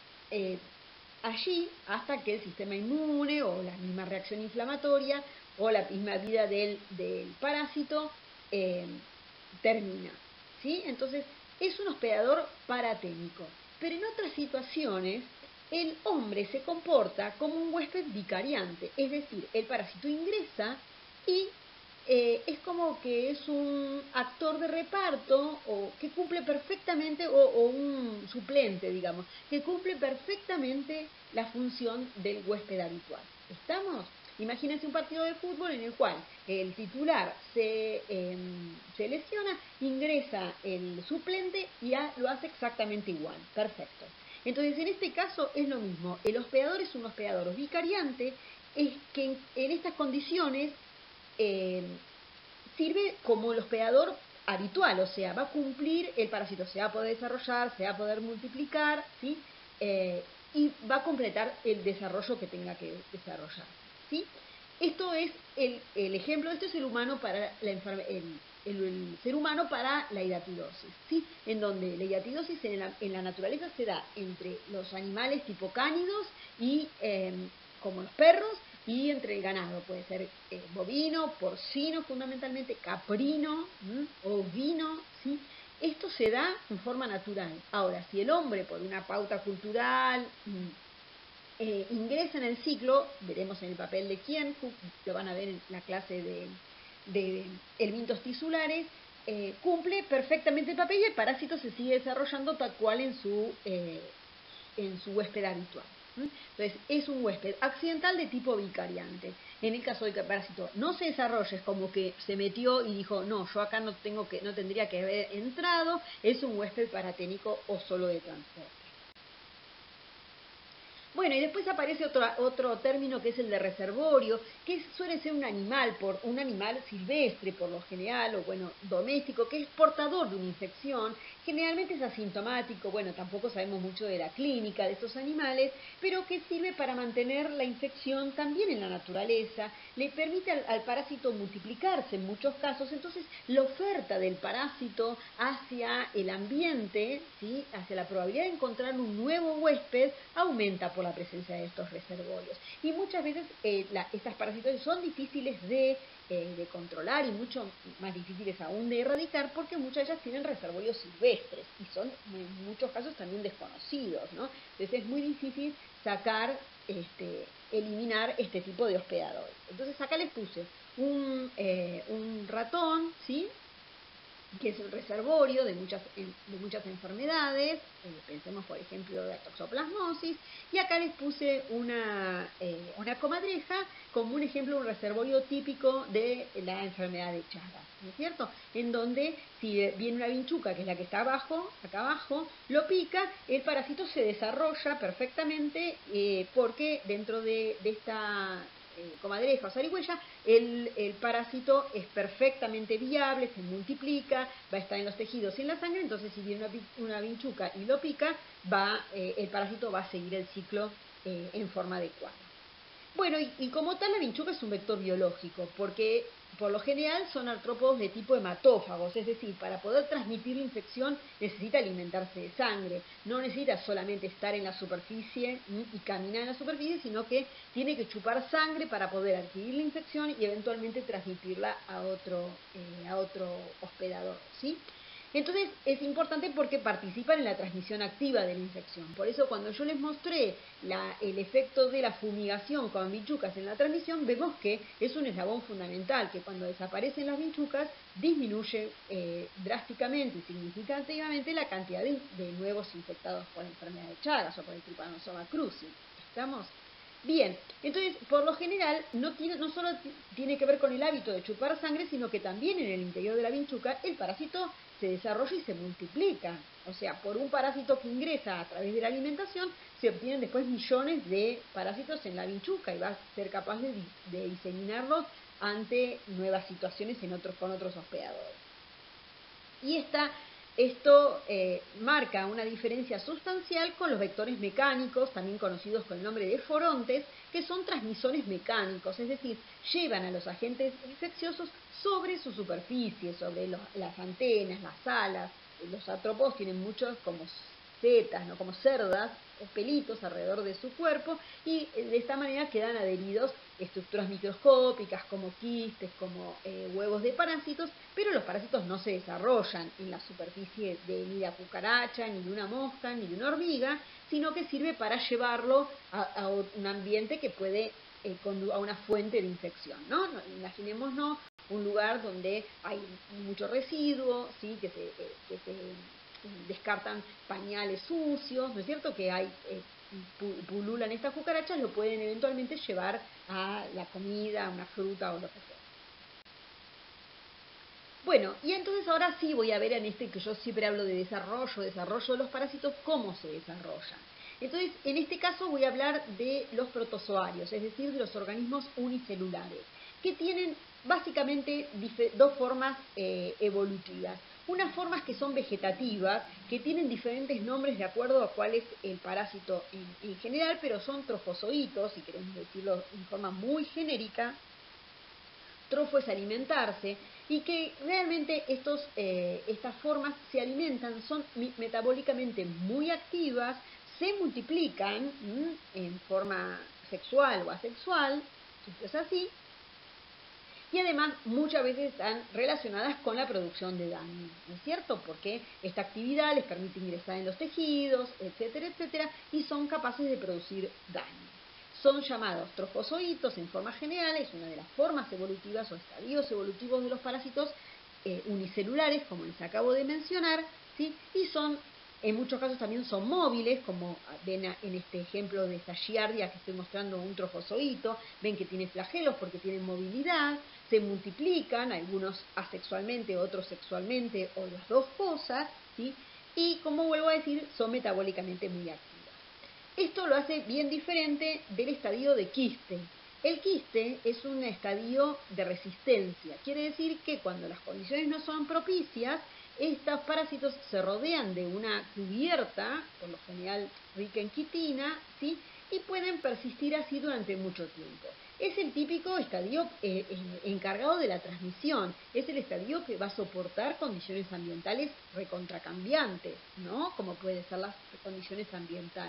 eh, allí hasta que el sistema inmune o la misma reacción inflamatoria o la misma vida del, del parásito eh, termina, ¿sí? Entonces es un hospedador paraténico. Pero en otras situaciones el hombre se comporta como un huésped vicariante, es decir, el parásito ingresa y eh, es como que es un actor de reparto o que cumple perfectamente, o, o un suplente, digamos, que cumple perfectamente la función del huésped habitual. ¿Estamos? Imagínense un partido de fútbol en el cual el titular se, eh, se lesiona, ingresa el suplente y a, lo hace exactamente igual. Perfecto. Entonces, en este caso es lo mismo. El hospedador es un hospedador vicariante, es que en, en estas condiciones eh, sirve como el hospedador habitual, o sea, va a cumplir el parásito, se va a poder desarrollar, se va a poder multiplicar, ¿sí? Eh, y va a completar el desarrollo que tenga que desarrollar, ¿sí? Esto es el, el ejemplo, esto es el humano para la enfermedad. El, el, el ser humano para la hidatidosis, ¿sí? En donde la hidatidosis en la, en la naturaleza se da entre los animales tipo cánidos y eh, como los perros, y entre el ganado, puede ser eh, bovino, porcino fundamentalmente, caprino, ¿m? ovino, ¿sí? Esto se da en forma natural. Ahora, si el hombre por una pauta cultural eh, ingresa en el ciclo, veremos en el papel de quién, lo van a ver en la clase de, de helmintos tisulares, eh, cumple perfectamente el papel y el parásito se sigue desarrollando tal cual en su, eh, en su huésped habitual. Entonces, es un huésped accidental de tipo vicariante. En el caso de que el parásito no se desarrolle, es como que se metió y dijo, no, yo acá no, tengo que, no tendría que haber entrado, es un huésped paraténico o solo de transporte. Bueno, y después aparece otro, otro término que es el de reservorio, que suele ser un animal, por, un animal silvestre por lo general, o bueno, doméstico, que es portador de una infección, generalmente es asintomático, bueno, tampoco sabemos mucho de la clínica de estos animales, pero que sirve para mantener la infección también en la naturaleza, le permite al, al parásito multiplicarse en muchos casos, entonces la oferta del parásito hacia el ambiente, ¿sí?, hacia la probabilidad de encontrar un nuevo huésped, aumenta por la la presencia de estos reservorios. Y muchas veces eh, la, estas parasitosis son difíciles de, eh, de controlar y mucho más difíciles aún de erradicar porque muchas de ellas tienen reservorios silvestres y son en muchos casos también desconocidos, ¿no? Entonces es muy difícil sacar, este, eliminar este tipo de hospedadores. Entonces acá les puse un, eh, un ratón, ¿sí?, que es un reservorio de muchas, de muchas enfermedades, eh, pensemos por ejemplo la toxoplasmosis, y acá les puse una, eh, una comadreja como un ejemplo de un reservorio típico de la enfermedad de Chagas, ¿no es cierto? En donde si viene una vinchuca, que es la que está abajo, acá abajo, lo pica, el parásito se desarrolla perfectamente eh, porque dentro de, de esta Eh, comadreja o zarigüeya, el, el parásito es perfectamente viable, se multiplica, va a estar en los tejidos y en la sangre, entonces si viene una, una vinchuca y lo pica, va, eh, el parásito va a seguir el ciclo eh, en forma adecuada. Bueno, y, y como tal la vinchuca es un vector biológico, porque por lo general son artrópodos de tipo hematófagos, es decir, para poder transmitir la infección necesita alimentarse de sangre, no necesita solamente estar en la superficie y caminar en la superficie, sino que tiene que chupar sangre para poder adquirir la infección y eventualmente transmitirla a otro, eh, a otro hospedador, ¿sí? Entonces es importante porque participan en la transmisión activa de la infección. Por eso cuando yo les mostré la, el efecto de la fumigación con vinchucas en la transmisión, vemos que es un eslabón fundamental, que cuando desaparecen las vinchucas disminuye eh, drásticamente y significativamente la cantidad de, de nuevos infectados por la enfermedad de Chagas o por el Trypanosoma cruzi. ¿Estamos? Bien, entonces, por lo general, no, tiene, no solo tiene que ver con el hábito de chupar sangre, sino que también en el interior de la vinchuca el parásito se desarrolla y se multiplica. O sea, por un parásito que ingresa a través de la alimentación, se obtienen después millones de parásitos en la vinchuca y va a ser capaz de, de diseminarlos ante nuevas situaciones en otros, con otros hospedadores. Y esta... Esto eh, marca una diferencia sustancial con los vectores mecánicos, también conocidos con el nombre de forontes, que son transmisores mecánicos, es decir, llevan a los agentes infecciosos sobre su superficie, sobre los, las antenas, las alas. Los artrópodos tienen muchos como setas, ¿no?, como cerdas o pelitos alrededor de su cuerpo y de esta manera quedan adheridos estructuras microscópicas como quistes, como eh, huevos de parásitos, pero los parásitos no se desarrollan en la superficie de ni de la cucaracha, ni de una mosca, ni de una hormiga, sino que sirve para llevarlo a, a un ambiente que puede eh, a una fuente de infección, ¿no? Imaginémonos un lugar donde hay mucho residuo, ¿sí?, que se, eh, que se descartan pañales sucios, ¿no es cierto?, que hay eh, pululan estas cucarachas, lo pueden eventualmente llevar a la comida, a una fruta o lo que sea. Bueno, y entonces ahora sí voy a ver en este que yo siempre hablo de desarrollo, desarrollo de los parásitos, cómo se desarrollan. Entonces, en este caso voy a hablar de los protozoarios, es decir, de los organismos unicelulares, que tienen básicamente dos formas eh, evolutivas. Unas formas que son vegetativas, que tienen diferentes nombres de acuerdo a cuál es el parásito en, en general, pero son trofozoitos, si queremos decirlo en forma muy genérica. Trofo es alimentarse, y que realmente estos, eh, estas formas se alimentan, son metabólicamente muy activas, se multiplican ¿m? en forma sexual o asexual, esto es así, y además muchas veces están relacionadas con la producción de daño, ¿no es cierto? Porque esta actividad les permite ingresar en los tejidos, etcétera, etcétera, y son capaces de producir daño. Son llamados trofozoitos en forma general, es una de las formas evolutivas o estadios evolutivos de los parásitos eh, unicelulares, como les acabo de mencionar, ¿sí? Y son, en muchos casos también son móviles, como ven en este ejemplo de esta giardia que estoy mostrando, un trofozoito, ven que tiene flagelos porque tienen movilidad, se multiplican, algunos asexualmente, otros sexualmente, o las dos cosas, ¿sí? Y como vuelvo a decir, son metabólicamente muy activos. Esto lo hace bien diferente del estadio de quiste. El quiste es un estadio de resistencia, quiere decir que cuando las condiciones no son propicias, estos parásitos se rodean de una cubierta, por lo general rica en quitina, ¿sí?, y pueden persistir así durante mucho tiempo. Es el típico estadio eh, eh, encargado de la transmisión, es el estadio que va a soportar condiciones ambientales recontracambiantes, ¿no?, como pueden ser las condiciones ambientales.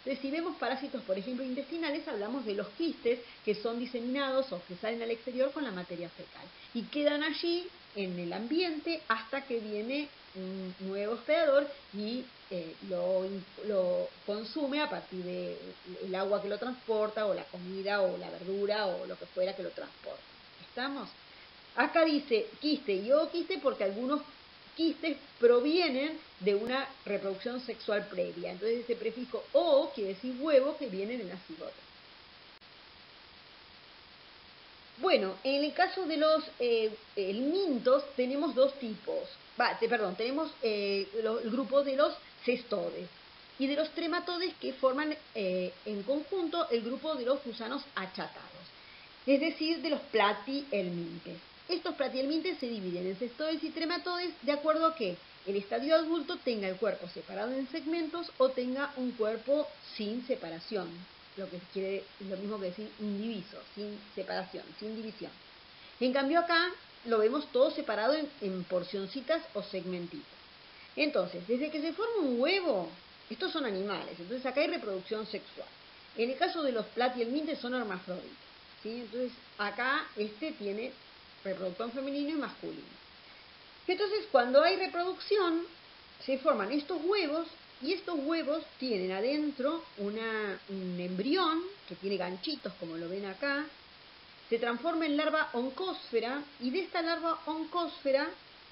Entonces, si vemos parásitos, por ejemplo, intestinales, hablamos de los quistes que son diseminados o que salen al exterior con la materia fecal y quedan allí en el ambiente hasta que viene un nuevo hospedador y eh, lo, lo consume a partir del agua que lo transporta o la comida o la verdura o lo que fuera que lo transporta. ¿Estamos? Acá dice quiste y ooquiste porque algunos quistes provienen de una reproducción sexual previa. Entonces ese prefijo o quiere decir huevo que viene de la cigota. Bueno, en el caso de los eh, helmintos tenemos dos tipos. Va, te, perdón, tenemos eh, lo, el grupo de los cestodes y de los trematodes que forman eh, en conjunto el grupo de los gusanos achatados, es decir, de los platihelmintes. Estos platihelmintes se dividen en cestodes y trematodes de acuerdo a que el estadio adulto tenga el cuerpo separado en segmentos o tenga un cuerpo sin separación, lo que quiere lo mismo que decir indiviso, sin separación, sin división. En cambio acá lo vemos todo separado en, en porcioncitas o segmentitos. Entonces, desde que se forma un huevo, estos son animales, entonces acá hay reproducción sexual. En el caso de los platihelmintes son hermafroditas, ¿sí? Entonces acá este tiene reproductor femenino y masculino. Entonces cuando hay reproducción se forman estos huevos y estos huevos tienen adentro una, un embrión que tiene ganchitos como lo ven acá, se transforma en larva oncósfera y de esta larva oncósfera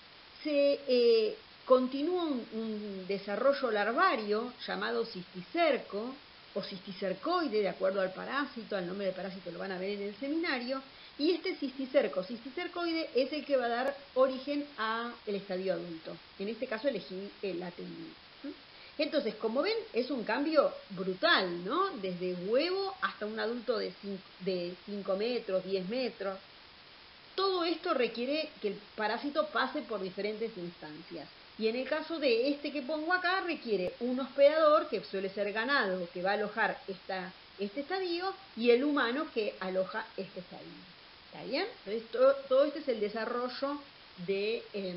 se eh, continúa un, un desarrollo larvario llamado cisticerco o cisticercoide, de acuerdo al parásito, al nombre del parásito lo van a ver en el seminario, y este cisticerco, cisticercoide es el que va a dar origen al estadio adulto. En este caso elegí el atendido. Entonces, como ven, es un cambio brutal, ¿no? Desde huevo hasta un adulto de cinco metros, diez metros. Todo esto requiere que el parásito pase por diferentes instancias. Y en el caso de este que pongo acá, requiere un hospedador, que suele ser ganado, que va a alojar esta, este estadio, y el humano que aloja este estadio. ¿Está bien? Entonces, todo, todo este es el desarrollo de, eh,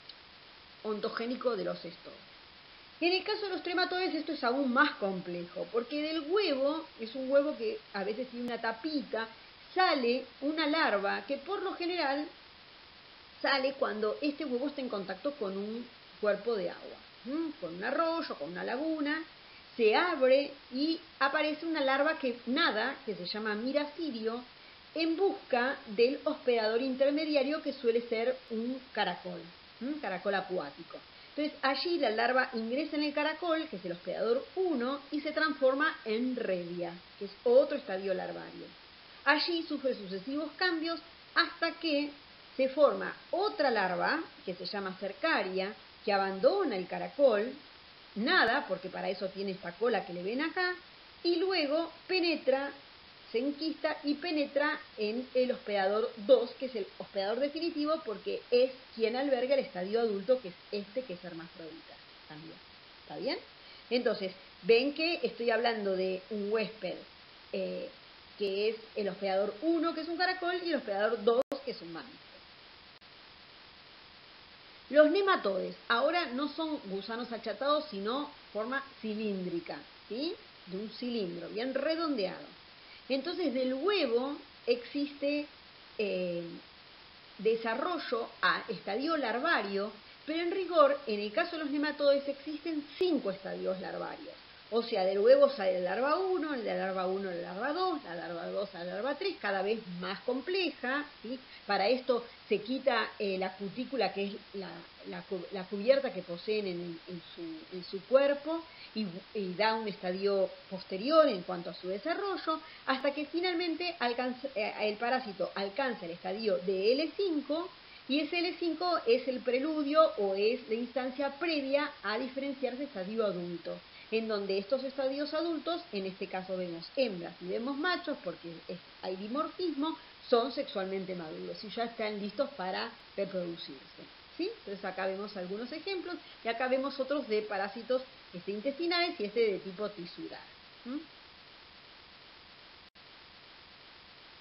ontogénico de los cestodes. En el caso de los trematodes esto es aún más complejo, porque del huevo, es un huevo que a veces tiene una tapita, sale una larva que por lo general sale cuando este huevo está en contacto con un cuerpo de agua, ¿sí? Con un arroyo, con una laguna, se abre y aparece una larva que nada, que se llama miracidio, en busca del hospedador intermediario que suele ser un caracol, un caracol acuático. Entonces allí la larva ingresa en el caracol, que es el hospedador uno, y se transforma en redia, que es otro estadio larvario. Allí sufre sucesivos cambios hasta que se forma otra larva, que se llama cercaria, que abandona el caracol, nada, porque para eso tiene esta cola que le ven acá, y luego penetra, se enquista y penetra en el hospedador dos, que es el hospedador definitivo, porque es quien alberga el estadio adulto, que es este, que es hermafrodita también. ¿Está bien? Entonces, ven que estoy hablando de un huésped, eh, que es el hospedador uno, que es un caracol, y el hospedador dos, que es un mamífero. Los nematodes ahora no son gusanos achatados, sino forma cilíndrica, ¿sí? De un cilindro, bien redondeado. Entonces, del huevo existe eh, desarrollo a estadio larvario, pero en rigor, en el caso de los nematodes, existen cinco estadios larvarios. O sea, del huevo sale la larva uno, de la larva uno a la larva dos, la larva dos a la larva tres, cada vez más compleja, ¿sí? Para esto se quita eh, la cutícula, que es la, la, la cubierta que poseen en, en, su, en su cuerpo, y, y da un estadio posterior en cuanto a su desarrollo, hasta que finalmente alcanza, eh, el parásito alcanza el estadio de L cinco, y ese L cinco es el preludio o es la instancia previa a diferenciarse estadio adulto, en donde estos estadios adultos, en este caso vemos hembras y vemos machos porque es, hay dimorfismo, son sexualmente maduros y ya están listos para reproducirse, ¿sí? Entonces acá vemos algunos ejemplos y acá vemos otros de parásitos este, intestinales y este de tipo tisular. ¿Mm?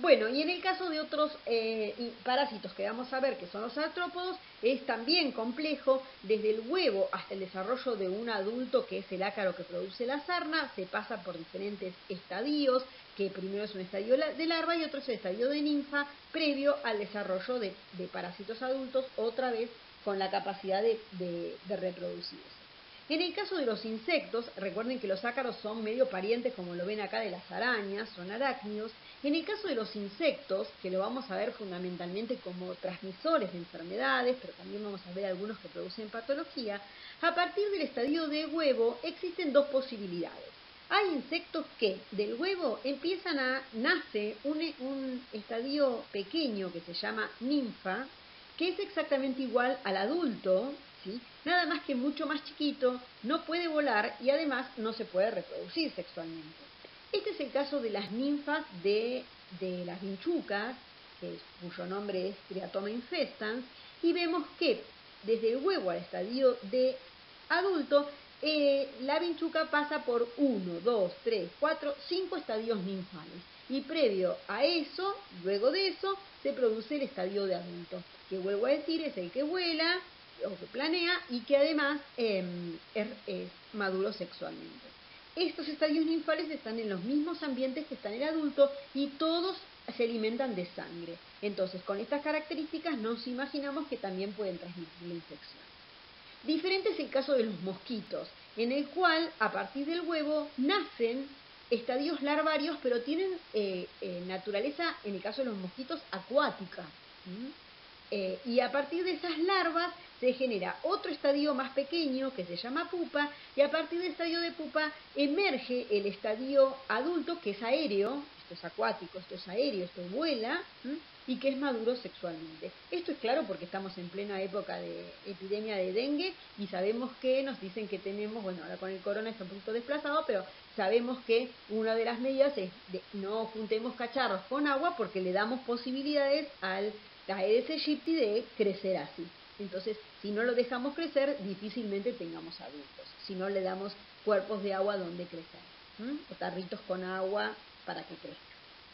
Bueno, y en el caso de otros eh, parásitos que vamos a ver, que son los artrópodos, es también complejo. Desde el huevo hasta el desarrollo de un adulto, que es el ácaro que produce la sarna, se pasa por diferentes estadios, que primero es un estadio de larva y otro es el estadio de ninfa, previo al desarrollo de, de parásitos adultos, otra vez con la capacidad de, de, de reproducirse. En el caso de los insectos, recuerden que los ácaros son medio parientes, como lo ven acá, de las arañas, son arácnidos. En el caso de los insectos, que lo vamos a ver fundamentalmente como transmisores de enfermedades, pero también vamos a ver algunos que producen patología, a partir del estadio de huevo existen dos posibilidades. Hay insectos que del huevo empiezan a, nace un, un estadio pequeño que se llama ninfa, que es exactamente igual al adulto, ¿sí? Nada más que mucho más chiquito, no puede volar y además no se puede reproducir sexualmente. Este es el caso de las ninfas de, de las vinchucas, que, cuyo nombre es Triatoma infestans, y vemos que desde el huevo al estadio de adulto, eh, la vinchuca pasa por uno, dos, tres, cuatro, cinco estadios ninfales. Y previo a eso, luego de eso, se produce el estadio de adulto, que vuelvo a decir es el que vuela o que planea y que además eh, es, es maduro sexualmente. Estos estadios ninfales están en los mismos ambientes que está en el adulto y todos se alimentan de sangre. Entonces, con estas características nos imaginamos que también pueden transmitir la infección. Diferente es el caso de los mosquitos, en el cual a partir del huevo nacen estadios larvarios, pero tienen eh, eh, naturaleza, en el caso de los mosquitos, acuática. ¿Mm? Eh, y a partir de esas larvas se genera otro estadio más pequeño que se llama pupa, y a partir del estadio de pupa emerge el estadio adulto, que es aéreo, esto es acuático, esto es aéreo, esto vuela, ¿m? Y que es maduro sexualmente. Esto es claro porque estamos en plena época de epidemia de dengue y sabemos que nos dicen que tenemos, bueno, ahora con el corona está un poquito desplazado, pero sabemos que una de las medidas es de no juntemos cacharros con agua porque le damos posibilidades al Aedes aegypti de crecer así. Entonces, si no lo dejamos crecer, difícilmente tengamos adultos. Si no le damos cuerpos de agua donde crecer, ¿m? O tarritos con agua para que crezcan.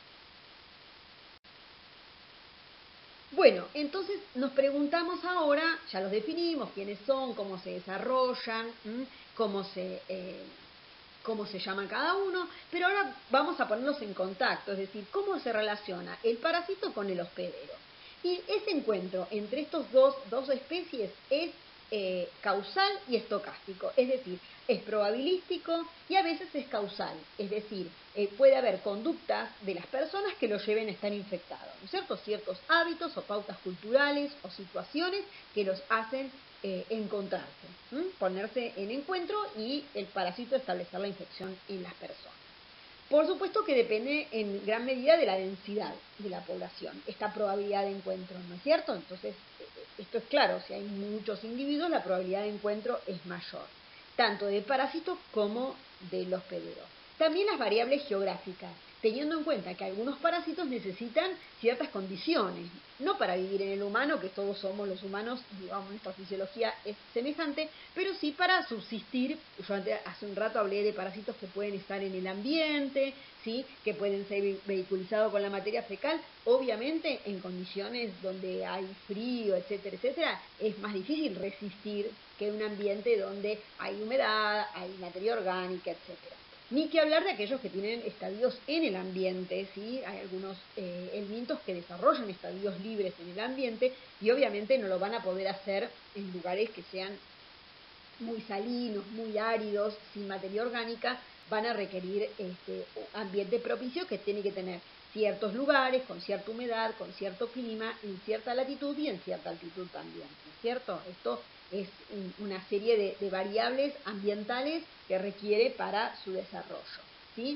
Bueno, entonces nos preguntamos ahora, ya los definimos, quiénes son, cómo se desarrollan, ¿m? cómo se... Eh, cómo se llama cada uno, pero ahora vamos a ponerlos en contacto, es decir, cómo se relaciona el parásito con el hospedero. Y ese encuentro entre estos dos, dos especies es eh, causal y estocástico, es decir, es probabilístico y a veces es causal, es decir, eh, puede haber conductas de las personas que lo lleven a estar infectados, ¿no es cierto? Ciertos hábitos o pautas culturales o situaciones que los hacen eh, encontrarse, ¿m? ponerse en encuentro y el parásito establecer la infección en las personas. Por supuesto que depende en gran medida de la densidad de la población, esta probabilidad de encuentro, ¿no es cierto? Entonces, esto es claro, si hay muchos individuos, la probabilidad de encuentro es mayor, tanto del parásito como del hospedero. También las variables geográficas, teniendo en cuenta que algunos parásitos necesitan ciertas condiciones, no para vivir en el humano, que todos somos los humanos, digamos, nuestra fisiología es semejante, pero sí para subsistir. Yo hace un rato hablé de parásitos que pueden estar en el ambiente, ¿sí? Que pueden ser vehiculizados con la materia fecal, obviamente en condiciones donde hay frío, etcétera, etcétera, es más difícil resistir que un ambiente donde hay humedad, hay materia orgánica, etcétera. Ni que hablar de aquellos que tienen estadios en el ambiente, ¿sí? Hay algunos eh, elementos que desarrollan estadios libres en el ambiente y obviamente no lo van a poder hacer en lugares que sean muy salinos, muy áridos, sin materia orgánica, van a requerir este ambiente propicio que tiene que tener ciertos lugares, con cierta humedad, con cierto clima, en cierta latitud y en cierta altitud también, ¿no es cierto? Esto es una serie de, de variables ambientales que requiere para su desarrollo, ¿sí?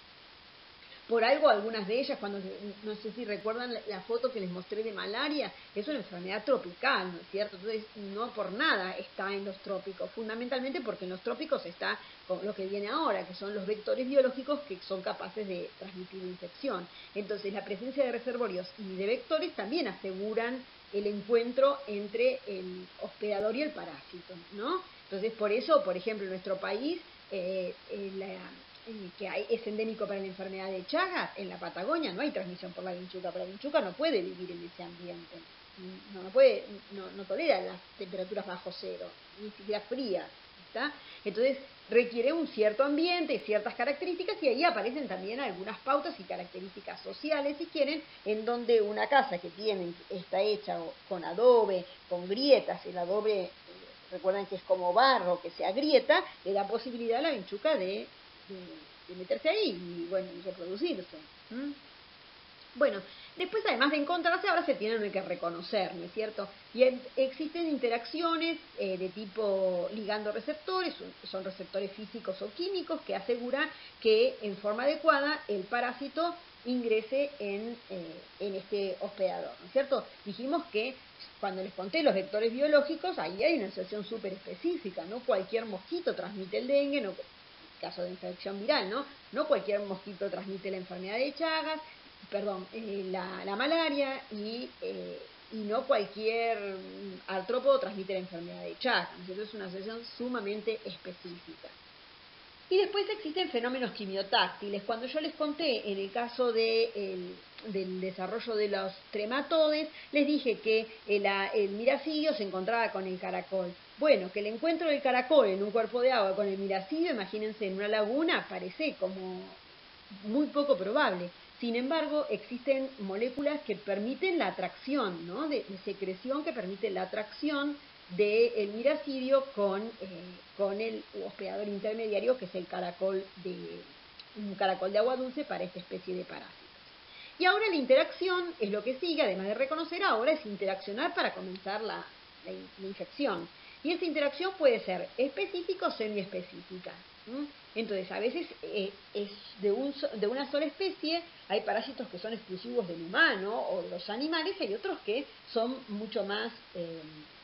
Por algo, algunas de ellas, cuando no sé si recuerdan la, la foto que les mostré de malaria, es una enfermedad tropical, ¿no es cierto? Entonces, no por nada está en los trópicos, fundamentalmente porque en los trópicos está con lo que viene ahora, que son los vectores biológicos que son capaces de transmitir infección. Entonces, la presencia de reservorios y de vectores también aseguran el encuentro entre el hospedador y el parásito, ¿no? Entonces, por eso, por ejemplo, en nuestro país, eh, eh, la eh, que hay, es endémico para la enfermedad de Chagas, en la Patagonia no hay transmisión por la vinchuca, pero la vinchuca no puede vivir en ese ambiente, no, no puede, no, no tolera las temperaturas bajo cero, ni siquiera frías, ¿está? Entonces requiere un cierto ambiente, ciertas características, y ahí aparecen también algunas pautas y características sociales, si quieren, en donde una casa que tiene, está hecha con adobe, con grietas, el adobe, eh, recuerden que es como barro, que se agrieta, le da posibilidad a la vinchuca de, de, de meterse ahí y, bueno, y reproducirse. ¿Mm? Bueno, después además de encontrarse, ahora se tienen que reconocer, ¿no es cierto? Y existen interacciones eh, de tipo ligando receptores, son receptores físicos o químicos que aseguran que en forma adecuada el parásito ingrese en, eh, en este hospedador, ¿no es cierto? Dijimos que cuando les conté los vectores biológicos, ahí hay una asociación súper específica, no cualquier mosquito transmite el dengue, no, caso de infección viral, ¿no? No cualquier mosquito transmite la enfermedad de Chagas, perdón, eh, la, la malaria y, eh, y no cualquier artrópodo transmite la enfermedad de Chagas. Entonces es una asociación sumamente específica. Y después existen fenómenos quimiotáctiles. Cuando yo les conté en el caso de, el, del desarrollo de los trematodes, les dije que el, el miracidio se encontraba con el caracol. Bueno, que el encuentro del caracol en un cuerpo de agua con el miracidio, imagínense, en una laguna, parece como muy poco probable. Sin embargo, existen moléculas que permiten la atracción, ¿no? de, de secreción que permite la atracción del miracidio con, eh, con el hospedador intermediario, que es el caracol de, un caracol de agua dulce para esta especie de parásitos. Y ahora la interacción es lo que sigue, además de reconocer ahora, es interaccionar para comenzar la, la, la infección. Y esa interacción puede ser específica o semiespecífica. ¿Mm? Entonces, a veces eh, es de, un, de una sola especie, hay parásitos que son exclusivos del humano o de los animales, hay otros que son mucho más, eh,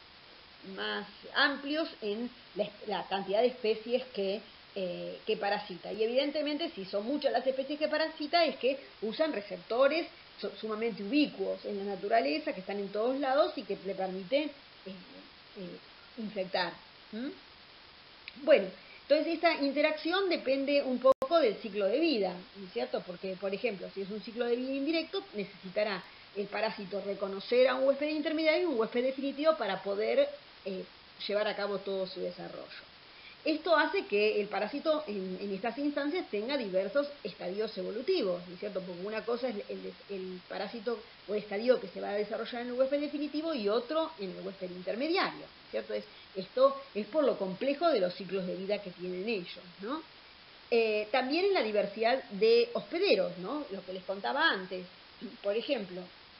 más amplios en la, la cantidad de especies que, eh, que parasita. Y evidentemente, si son muchas las especies que parasita, es que usan receptores sumamente ubicuos en la naturaleza, que están en todos lados y que le permiten eh, eh, infectar. ¿Mm? Bueno, entonces esta interacción depende un poco del ciclo de vida, ¿no es cierto? Porque, por ejemplo, si es un ciclo de vida indirecto, necesitará el parásito reconocer a un huésped intermediario y un huésped definitivo para poder eh, llevar a cabo todo su desarrollo. Esto hace que el parásito en, en estas instancias tenga diversos estadios evolutivos, ¿no es cierto? Porque una cosa es el, el parásito o estadio que se va a desarrollar en el huésped definitivo y otro en el huésped intermediario, ¿no es cierto? Es, esto es por lo complejo de los ciclos de vida que tienen ellos, ¿no? Eh, también en la diversidad de hospederos, ¿no? Lo que les contaba antes. Por ejemplo,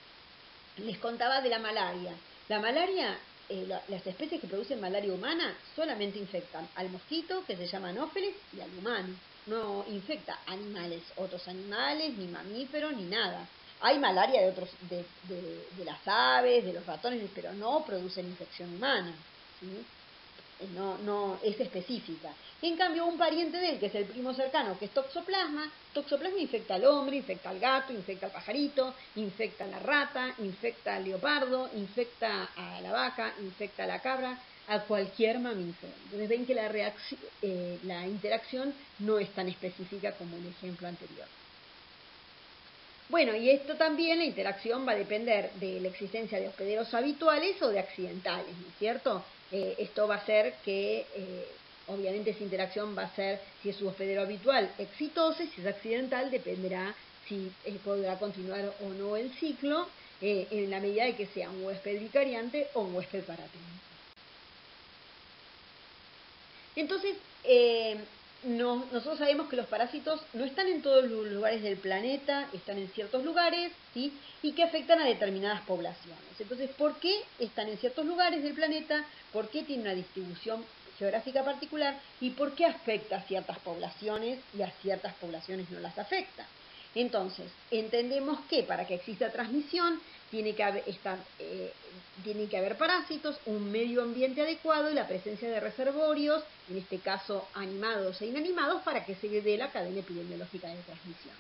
les contaba de la malaria. La malaria... Eh, la, las especies que producen malaria humana solamente infectan al mosquito, que se llama Anófeles, y al humano. No infecta animales, otros animales, ni mamíferos, ni nada. Hay malaria de otros, de, de, de las aves, de los ratones, pero no producen infección humana, ¿sí? No, no es específica. En cambio, un pariente de él, que es el primo cercano, que es Toxoplasma, Toxoplasma infecta al hombre, infecta al gato, infecta al pajarito, infecta a la rata, infecta al leopardo, infecta a la vaca, infecta a la cabra, a cualquier mamífero. Entonces ven que la, reacción, eh, la interacción no es tan específica como el ejemplo anterior. Bueno, y esto también, la interacción va a depender de la existencia de hospederos habituales o de accidentales, ¿no es cierto? Eh, esto va a ser que, eh, obviamente esa interacción va a ser, si es su hospedero habitual, exitoso, y si es accidental, dependerá si eh, podrá continuar o no el ciclo, eh, en la medida de que sea un huésped vicariante o un huésped paratente. Entonces, eh, no, nosotros sabemos que los parásitos no están en todos los lugares del planeta, están en ciertos lugares, ¿sí? Y que afectan a determinadas poblaciones. Entonces, ¿por qué están en ciertos lugares del planeta? ¿Por qué tienen una distribución geográfica particular? ¿Y por qué afecta a ciertas poblaciones y a ciertas poblaciones no las afecta? Entonces, entendemos que para que exista transmisión tiene que haber, estar, eh, tiene que haber parásitos, un medio ambiente adecuado y la presencia de reservorios, en este caso animados e inanimados, para que se dé la cadena epidemiológica de transmisión.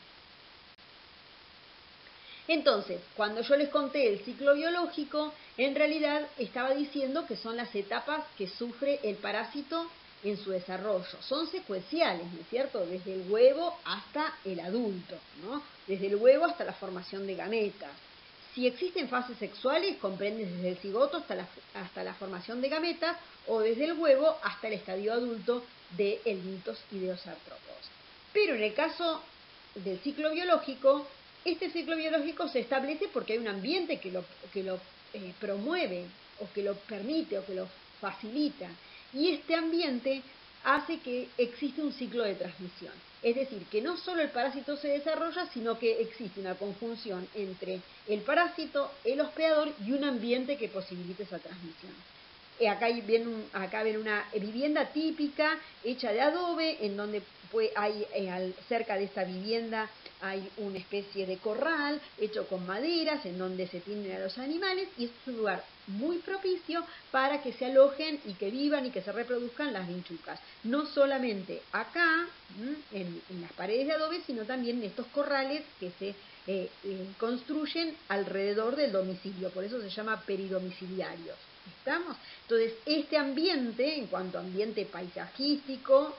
Entonces, cuando yo les conté el ciclo biológico, en realidad estaba diciendo que son las etapas que sufre el parásito en su desarrollo, son secuenciales, ¿no es cierto? Desde el huevo hasta el adulto, ¿no? Desde el huevo hasta la formación de gametas. Si existen fases sexuales, comprenden desde el cigoto hasta la, hasta la formación de gametas, o desde el huevo hasta el estadio adulto de el mitos y de los artrópodos. Pero en el caso del ciclo biológico, este ciclo biológico se establece porque hay un ambiente que lo, que lo eh, promueve, o que lo permite, o que lo facilita. Y este ambiente hace que existe un ciclo de transmisión. Es decir, que no solo el parásito se desarrolla, sino que existe una conjunción entre el parásito, el hospedador y un ambiente que posibilite esa transmisión. Acá ven, un, acá ven una vivienda típica hecha de adobe, en donde pues, hay eh, cerca de esta vivienda hay una especie de corral hecho con maderas, en donde se tienen a los animales, y es un lugar muy propicio para que se alojen y que vivan y que se reproduzcan las vinchucas. No solamente acá, en, en las paredes de adobe, sino también en estos corrales que se eh, eh, construyen alrededor del domicilio, por eso se llama peridomiciliarios. ¿Estamos? Entonces, este ambiente, en cuanto a ambiente paisajístico,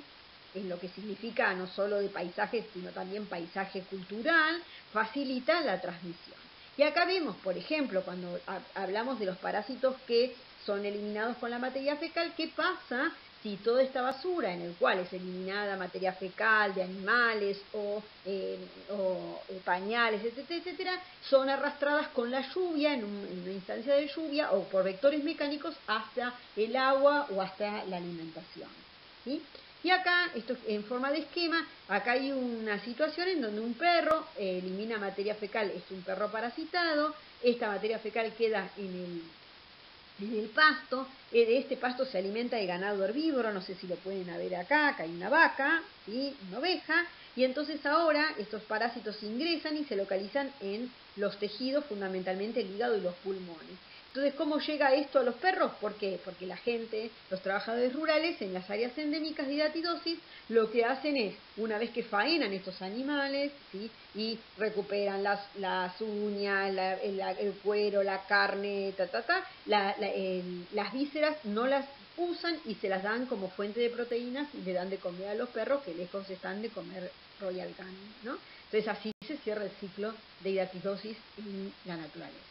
en lo que significa no solo de paisaje, sino también paisaje cultural, facilita la transmisión. Y acá vemos, por ejemplo, cuando hablamos de los parásitos que son eliminados con la materia fecal, ¿qué pasa si toda esta basura en el cual es eliminada materia fecal de animales o, eh, o eh, pañales, etcétera, etcétera, son arrastradas con la lluvia, en, un, en una instancia de lluvia, o por vectores mecánicos hasta el agua o hasta la alimentación, ¿sí? Y acá, esto en forma de esquema, acá hay una situación en donde un perro eh, elimina materia fecal, es un perro parasitado, esta materia fecal queda en el en el pasto, eh, de este pasto se alimenta el ganado herbívoro, no sé si lo pueden ver acá, acá hay una vaca, ¿sí? Una oveja, y entonces ahora estos parásitos ingresan y se localizan en los tejidos, fundamentalmente el hígado y los pulmones. Entonces, ¿cómo llega esto a los perros? ¿Por qué? Porque la gente, los trabajadores rurales en las áreas endémicas de hidatidosis, lo que hacen es, una vez que faenan estos animales, ¿sí? Y recuperan las, las uñas, la, el, el cuero, la carne, ta, ta, ta, la, la, el, las vísceras no las usan y se las dan como fuente de proteínas y le dan de comer a los perros que lejos están de comer royal canin, ¿no? Entonces así se cierra el ciclo de hidatidosis en la naturaleza.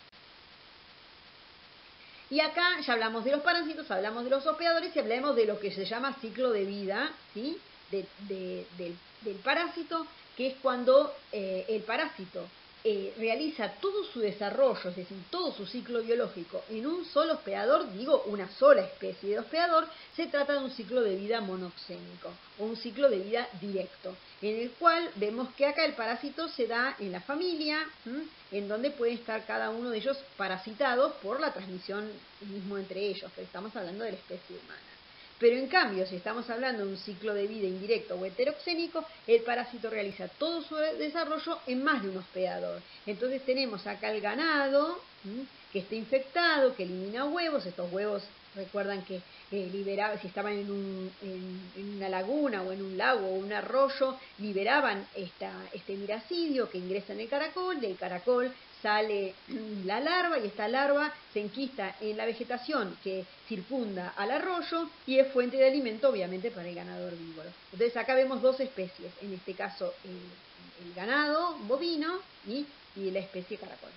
Y acá ya hablamos de los parásitos, hablamos de los hospedadores y hablamos de lo que se llama ciclo de vida, ¿sí? de, de, de, del parásito, que es cuando eh, el parásito eh, realiza todo su desarrollo, es decir, todo su ciclo biológico en un solo hospedador, digo una sola especie de hospedador, se trata de un ciclo de vida monoxénico o un ciclo de vida directo, en el cual vemos que acá el parásito se da en la familia, ¿m? En donde pueden estar cada uno de ellos parasitados por la transmisión mismo entre ellos, pero estamos hablando de la especie humana. Pero en cambio, si estamos hablando de un ciclo de vida indirecto o heteroxénico, el parásito realiza todo su desarrollo en más de un hospedador. Entonces tenemos acá el ganado, ¿m? Que está infectado, que elimina huevos, estos huevos recuerdan que eh, liberaba, si estaban en, un, en, en una laguna o en un lago o un arroyo, liberaban esta, este miracidio que ingresa en el caracol, del caracol sale la larva y esta larva se enquista en la vegetación que circunda al arroyo y es fuente de alimento obviamente para el ganado herbívoro. Entonces acá vemos dos especies, en este caso el, el ganado bovino y, y la especie caracol.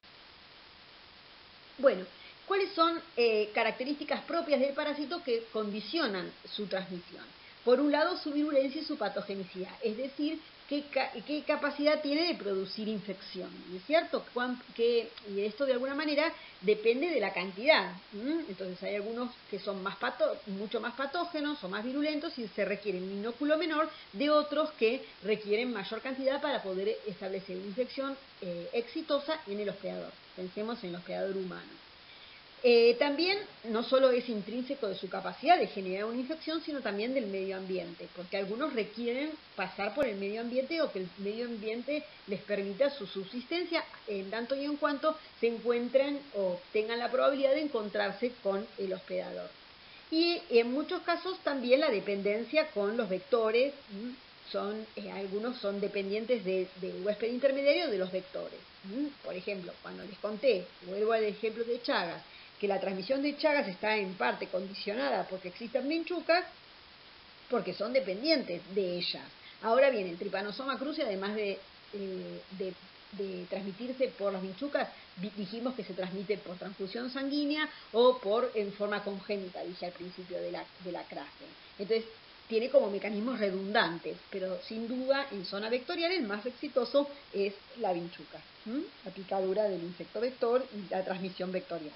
Bueno, ¿cuáles son eh, características propias del parásito que condicionan su transmisión? Por un lado, su virulencia y su patogenicidad, es decir, qué, ca qué capacidad tiene de producir infección, ¿no es cierto? Que, y esto de alguna manera depende de la cantidad. ¿m? Entonces hay algunos que son más pato mucho más patógenos o más virulentos y se requiere un inóculo menor, de otros que requieren mayor cantidad para poder establecer una infección eh, exitosa en el hospedador. Pensemos en el hospedador humano. Eh, también no solo es intrínseco de su capacidad de generar una infección, sino también del medio ambiente, porque algunos requieren pasar por el medio ambiente o que el medio ambiente les permita su subsistencia, en tanto y en cuanto se encuentren o tengan la probabilidad de encontrarse con el hospedador. Y en muchos casos también la dependencia con los vectores, son eh, algunos son dependientes de, del huésped intermediario de los vectores. Por ejemplo, cuando les conté, vuelvo al ejemplo de Chagas, que la transmisión de Chagas está en parte condicionada porque existan vinchucas, porque son dependientes de ellas. Ahora bien, el Trypanosoma cruzi, además de, eh, de, de transmitirse por las vinchucas, dijimos que se transmite por transfusión sanguínea o por en forma congénita, dije al principio de la, de la clase. Entonces, tiene como mecanismos redundantes, pero sin duda en zona vectorial el más exitoso es la vinchuca, ¿m? La picadura del insecto vector y la transmisión vectorial.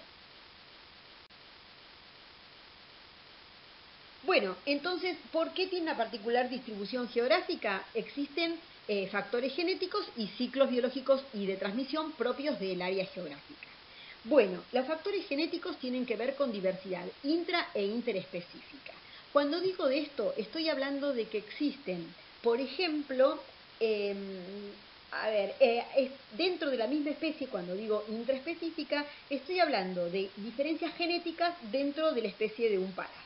Bueno, entonces, ¿por qué tiene una particular distribución geográfica? Existen eh, factores genéticos y ciclos biológicos y de transmisión propios del área geográfica. Bueno, los factores genéticos tienen que ver con diversidad intra e interespecífica. Cuando digo de esto, estoy hablando de que existen, por ejemplo, eh, a ver, eh, dentro de la misma especie, cuando digo intraespecífica, estoy hablando de diferencias genéticas dentro de la especie de un parásito.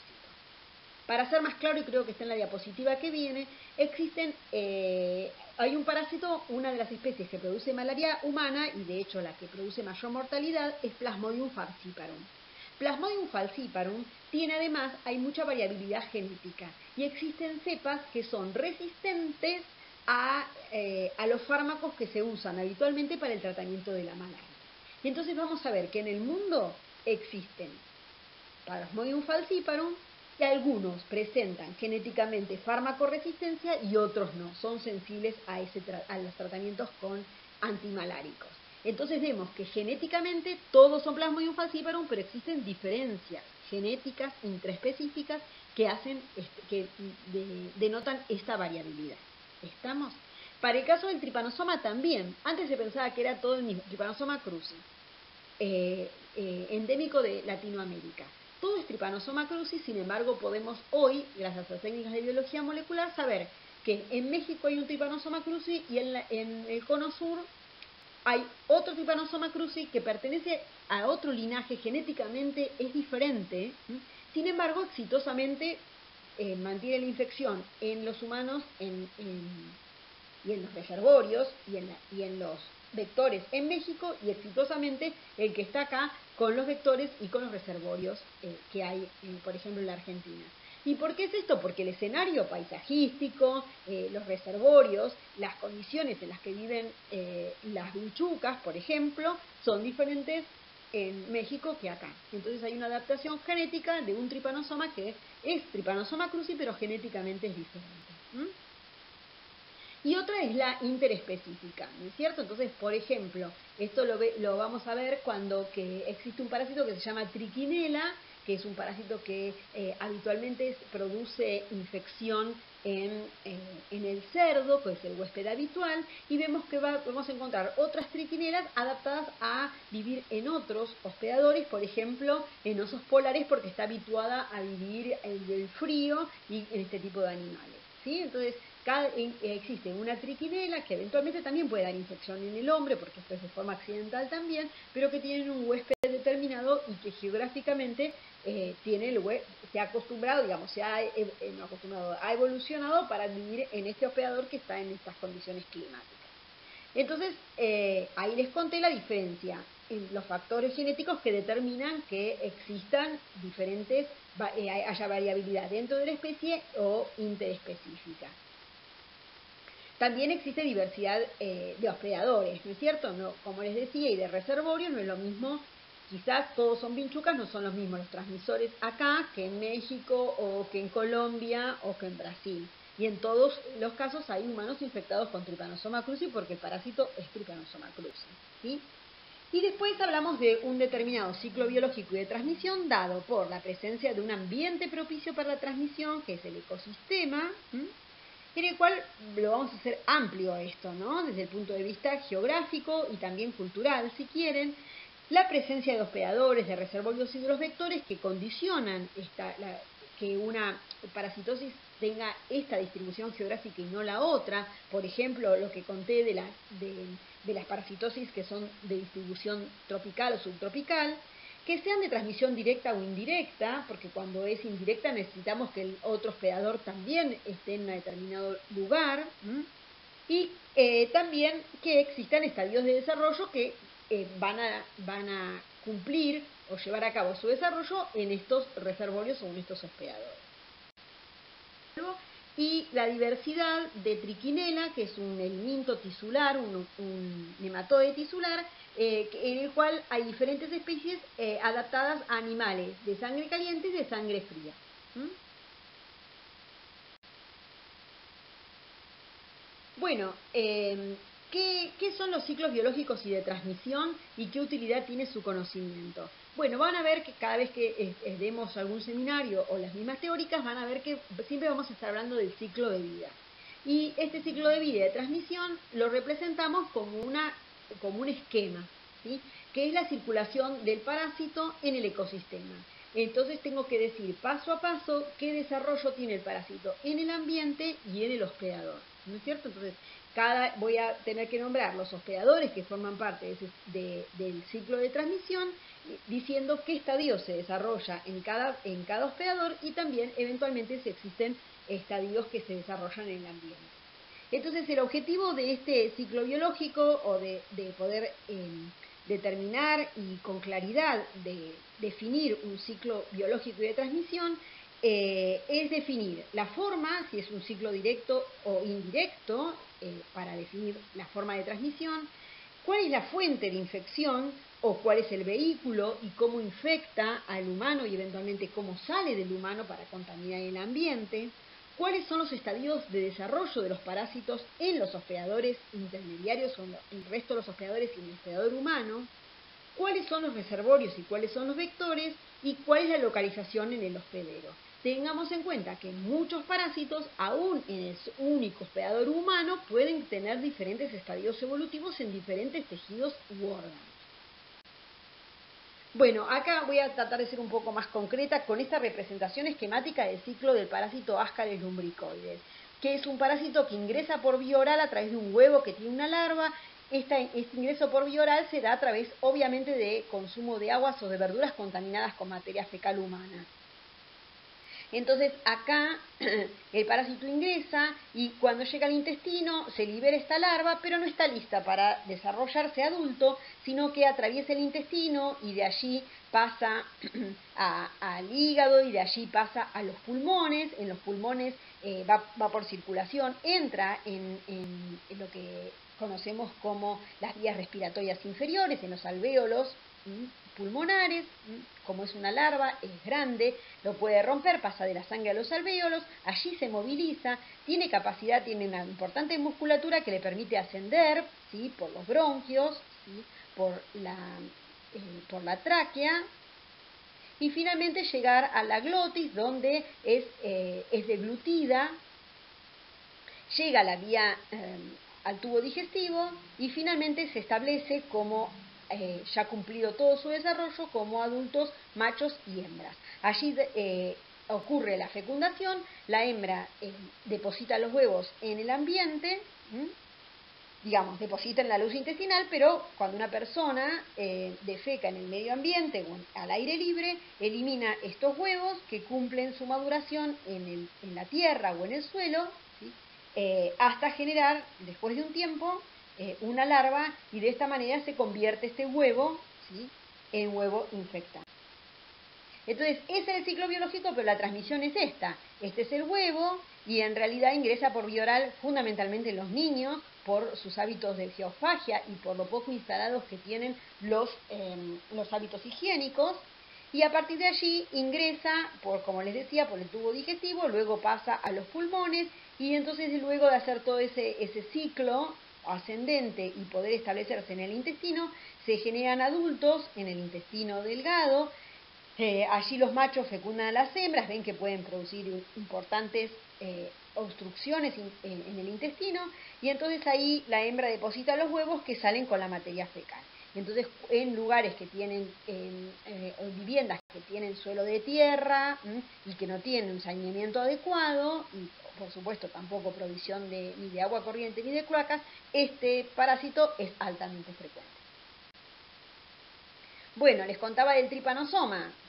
Para ser más claro, y creo que está en la diapositiva que viene, existen, eh, hay un parásito, una de las especies que produce malaria humana, y de hecho la que produce mayor mortalidad, es Plasmodium falciparum. Plasmodium falciparum tiene además, hay mucha variabilidad genética, y existen cepas que son resistentes a, eh, a los fármacos que se usan habitualmente para el tratamiento de la malaria. Y entonces vamos a ver que en el mundo existen Plasmodium falciparum, y algunos presentan genéticamente farmacoresistencia y otros no, son sensibles a, ese tra a los tratamientos con antimaláricos. Entonces vemos que genéticamente todos son Plasmodium falciparum, pero existen diferencias genéticas intraespecíficas que hacen, que de, denotan esta variabilidad. ¿Estamos? Para el caso del Trypanosoma también, antes se pensaba que era todo el mismo, Trypanosoma cruzi, eh, eh, endémico de Latinoamérica. Todo es Trypanosoma cruzi, sin embargo podemos hoy, gracias a técnicas de biología molecular, saber que en México hay un Trypanosoma cruzi y en, la, en el cono sur hay otro Trypanosoma cruzi que pertenece a otro linaje, genéticamente es diferente, ¿sí? Sin embargo exitosamente eh, mantiene la infección en los humanos en, en, y en los reservorios y en, la, y en los vectores en México, y exitosamente el que está acá con los vectores y con los reservorios eh, que hay, eh, por ejemplo, en la Argentina. ¿Y por qué es esto? Porque el escenario paisajístico, eh, los reservorios, las condiciones en las que viven eh, las vinchucas, por ejemplo, son diferentes en México que acá. Entonces hay una adaptación genética de un Trypanosoma que es Trypanosoma cruzi, pero genéticamente es diferente. ¿Mm? Y otra es la interespecífica, ¿no es cierto? Entonces, por ejemplo, esto lo, ve, lo vamos a ver cuando que existe un parásito que se llama trichinella, que es un parásito que eh, habitualmente produce infección en, en, en el cerdo, que es el huésped habitual, y vemos que va, vamos a encontrar otras triquinelas adaptadas a vivir en otros hospedadores, por ejemplo, en osos polares, porque está habituada a vivir en el frío y en este tipo de animales, ¿sí? Entonces, Cada, eh, existe una triquinela que eventualmente también puede dar infección en el hombre, porque esto es de forma accidental también, pero que tienen un huésped determinado y que geográficamente eh, tiene el huésped, se ha acostumbrado, digamos, se ha, eh, no acostumbrado, ha evolucionado para vivir en este hospedador que está en estas condiciones climáticas. Entonces, eh, ahí les conté la diferencia en los factores genéticos que determinan que existan diferentes, eh, haya variabilidad dentro de la especie o interespecífica. También existe diversidad eh, de hospedadores, ¿no es cierto? No, como les decía, y de reservorios no es lo mismo, quizás todos son vinchucas, no son los mismos los transmisores acá que en México o que en Colombia o que en Brasil. Y en todos los casos hay humanos infectados con Trypanosoma cruzi porque el parásito es Trypanosoma cruzi, ¿sí? Y después hablamos de un determinado ciclo biológico y de transmisión dado por la presencia de un ambiente propicio para la transmisión, que es el ecosistema, ¿sí? En el cual lo vamos a hacer amplio esto, ¿no? Desde el punto de vista geográfico y también cultural, si quieren, la presencia de hospedadores, de reservorios y de los vectores que condicionan esta, la, que una parasitosis tenga esta distribución geográfica y no la otra. Por ejemplo, lo que conté de, la, de, de las parasitosis que son de distribución tropical o subtropical, que sean de transmisión directa o indirecta, porque cuando es indirecta necesitamos que el otro hospedador también esté en un determinado lugar, ¿m? y eh, también que existan estadios de desarrollo que eh, van, a, van a cumplir o llevar a cabo su desarrollo en estos reservorios o en estos hospedadores. Y la diversidad de triquinela, que es un helminto tisular, un, un nematode tisular, eh, en el cual hay diferentes especies eh, adaptadas a animales de sangre caliente y de sangre fría. ¿Mm? Bueno, eh, ¿qué, ¿qué son los ciclos biológicos y de transmisión y qué utilidad tiene su conocimiento? Bueno, van a ver que cada vez que eh, eh, demos algún seminario o las mismas teóricas, van a ver que siempre vamos a estar hablando del ciclo de vida. Y este ciclo de vida y de transmisión lo representamos como, una, como un esquema, ¿sí? Que es la circulación del parásito en el ecosistema. Entonces tengo que decir paso a paso qué desarrollo tiene el parásito en el ambiente y en el hospedador, ¿no es cierto? Entonces cada, voy a tener que nombrar los hospedadores que forman parte de ese, de, del ciclo de transmisión, diciendo qué estadio se desarrolla en cada, en cada hospedador y también eventualmente si existen estadios que se desarrollan en el ambiente. Entonces el objetivo de este ciclo biológico o de, de poder eh, determinar y con claridad de definir un ciclo biológico y de transmisión eh, es definir la forma, si es un ciclo directo o indirecto, eh, para definir la forma de transmisión, cuál es la fuente de infección o cuál es el vehículo y cómo infecta al humano y eventualmente cómo sale del humano para contaminar el ambiente, cuáles son los estadios de desarrollo de los parásitos en los hospedadores intermediarios o en el resto de los hospedadores y en el hospedador humano, cuáles son los reservorios y cuáles son los vectores y cuál es la localización en el hospedero. Tengamos en cuenta que muchos parásitos, aún en el único hospedador humano, pueden tener diferentes estadios evolutivos en diferentes tejidos u órganos. Bueno, acá voy a tratar de ser un poco más concreta con esta representación esquemática del ciclo del parásito Ascaris lumbricoides, que es un parásito que ingresa por vía oral a través de un huevo que tiene una larva. Esta, este ingreso por vía oral se da a través, obviamente, de consumo de aguas o de verduras contaminadas con materia fecal humana. Entonces acá el parásito ingresa y cuando llega al intestino se libera esta larva, pero no está lista para desarrollarse adulto, sino que atraviesa el intestino y de allí pasa a, al hígado y de allí pasa a los pulmones. En los pulmones eh, va, va por circulación, entra en, en, en lo que conocemos como las vías respiratorias inferiores, en los alvéolos pulmonares. Como es una larva, es grande, lo puede romper, pasa de la sangre a los alvéolos, allí se moviliza, tiene capacidad, tiene una importante musculatura que le permite ascender, ¿sí? Por los bronquios, ¿sí? por, la, eh, por la tráquea, y finalmente llegar a la glotis, donde es, eh, es deglutida, llega a la vía, eh, al tubo digestivo y finalmente se establece como Eh, ya cumplido todo su desarrollo como adultos machos y hembras. Allí eh, ocurre la fecundación, la hembra eh, deposita los huevos en el ambiente, ¿m? digamos, deposita en la luz intestinal, pero cuando una persona eh, defeca en el medio ambiente o al aire libre, elimina estos huevos que cumplen su maduración en, el, en la tierra o en el suelo, ¿sí? eh, hasta generar, después de un tiempo, Eh, una larva y de esta manera se convierte este huevo, ¿sí? en huevo infectado. Entonces, ese es el ciclo biológico, pero la transmisión es esta. Este es el huevo y en realidad ingresa por vía oral fundamentalmente en los niños por sus hábitos de geofagia y por lo poco instalados que tienen los, eh, los hábitos higiénicos. Y a partir de allí ingresa, por, como les decía, por el tubo digestivo, luego pasa a los pulmones y entonces luego de hacer todo ese, ese ciclo ascendente y poder establecerse en el intestino, se generan adultos en el intestino delgado. Eh, allí los machos fecundan a las hembras, ven que pueden producir importantes eh, obstrucciones in, en, en el intestino y entonces ahí la hembra deposita los huevos que salen con la materia fecal. Entonces, en lugares que tienen, en, eh, viviendas que tienen suelo de tierra ¿m? y que no tienen un saneamiento adecuado, y por supuesto tampoco provisión de, ni de agua corriente ni de cloacas, este parásito es altamente frecuente. Bueno, les contaba del tripanosoma,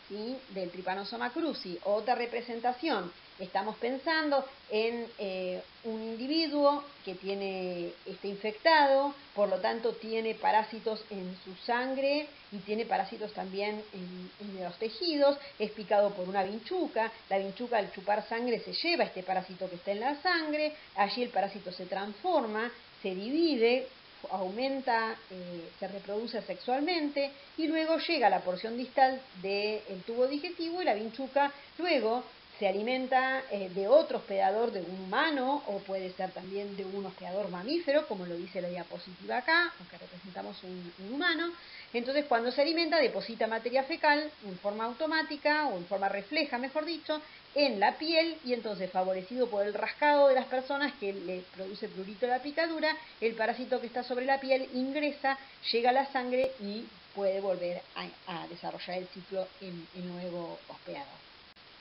¿sí?, del Trypanosoma cruzi. Otra representación, estamos pensando en eh, un individuo que tiene, está infectado, por lo tanto tiene parásitos en su sangre y tiene parásitos también en, en los tejidos, es picado por una vinchuca, la vinchuca al chupar sangre se lleva este parásito que está en la sangre, allí el parásito se transforma, se divide, aumenta, eh, se reproduce sexualmente y luego llega a la porción distal del tubo digestivo y la vinchuca luego se alimenta eh, de otro hospedador, de un humano o puede ser también de un hospedador mamífero, como lo dice la diapositiva acá, aunque representamos un, un humano. Entonces, cuando se alimenta, deposita materia fecal en forma automática o en forma refleja, mejor dicho, en la piel y entonces, favorecido por el rascado de las personas que le produce prurito la picadura, el parásito que está sobre la piel ingresa, llega a la sangre y puede volver a, a desarrollar el ciclo en el nuevo hospedador.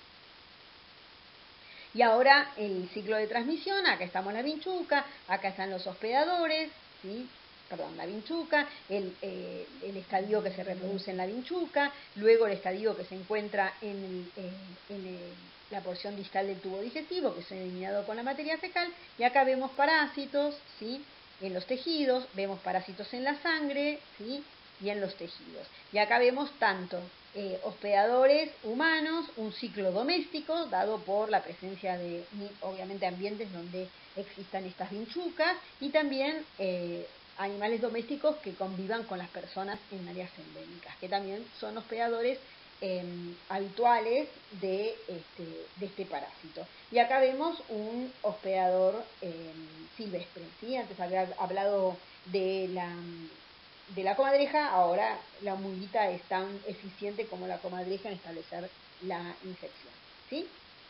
Y ahora el ciclo de transmisión, acá estamos la vinchuca, acá están los hospedadores, ¿sí? Perdón, la vinchuca, el, eh, el estadio que se reproduce en la vinchuca, luego el estadio que se encuentra en, el, eh, en el, la porción distal del tubo digestivo, que es eliminado con la materia fecal, y acá vemos parásitos, ¿sí?, en los tejidos, vemos parásitos en la sangre, ¿sí?, y en los tejidos. Y acá vemos tanto eh, hospedadores humanos, un ciclo doméstico dado por la presencia de, obviamente, ambientes donde existan estas vinchucas y también eh, animales domésticos que convivan con las personas en áreas endémicas, que también son hospedadores eh, habituales de este, de este parásito. Y acá vemos un hospedador eh, silvestre, ¿sí? Antes había hablado de la de la comadreja, ahora la murguita es tan eficiente como la comadreja en establecer la infección, ¿sí?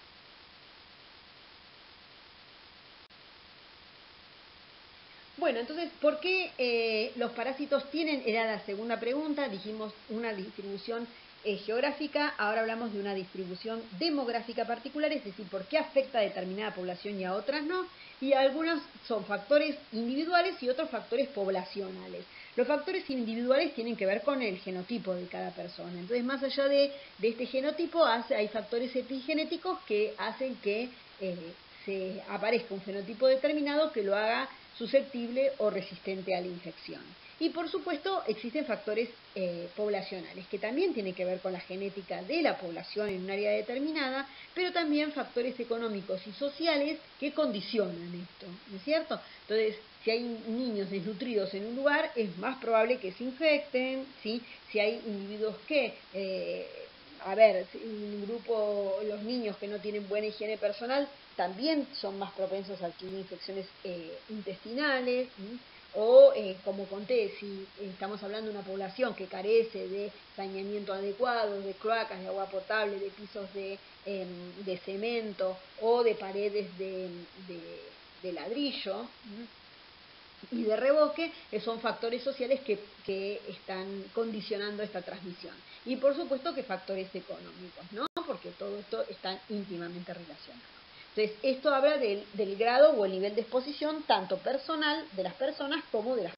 Bueno, entonces, ¿por qué eh, los parásitos tienen, era la segunda pregunta, dijimos una distribución eh, geográfica, ahora hablamos de una distribución demográfica particular, es decir, por qué afecta a determinada población y a otras no, y algunos son factores individuales y otros factores poblacionales. Los factores individuales tienen que ver con el genotipo de cada persona, entonces más allá de, de este genotipo hace, hay factores epigenéticos que hacen que eh, se aparezca un fenotipo determinado que lo haga susceptible o resistente a la infección. Y por supuesto existen factores eh, poblacionales que también tienen que ver con la genética de la población en un área determinada, pero también factores económicos y sociales que condicionan esto, ¿no es cierto? Entonces, si hay niños desnutridos en un lugar, es más probable que se infecten, ¿sí? Si hay individuos que... Eh, a ver, un grupo, los niños que no tienen buena higiene personal también son más propensos a adquirir infecciones eh, intestinales, ¿sí? O, eh, como conté, si estamos hablando de una población que carece de saneamiento adecuado, de cloacas, de agua potable, de pisos de, eh, de cemento o de paredes de, de, de ladrillo, ¿sí?, y de revoque, son factores sociales que, que están condicionando esta transmisión. Y por supuesto que factores económicos, ¿no? Porque todo esto está íntimamente relacionado. Entonces, esto habla del, del grado o el nivel de exposición tanto personal de las personas como de las...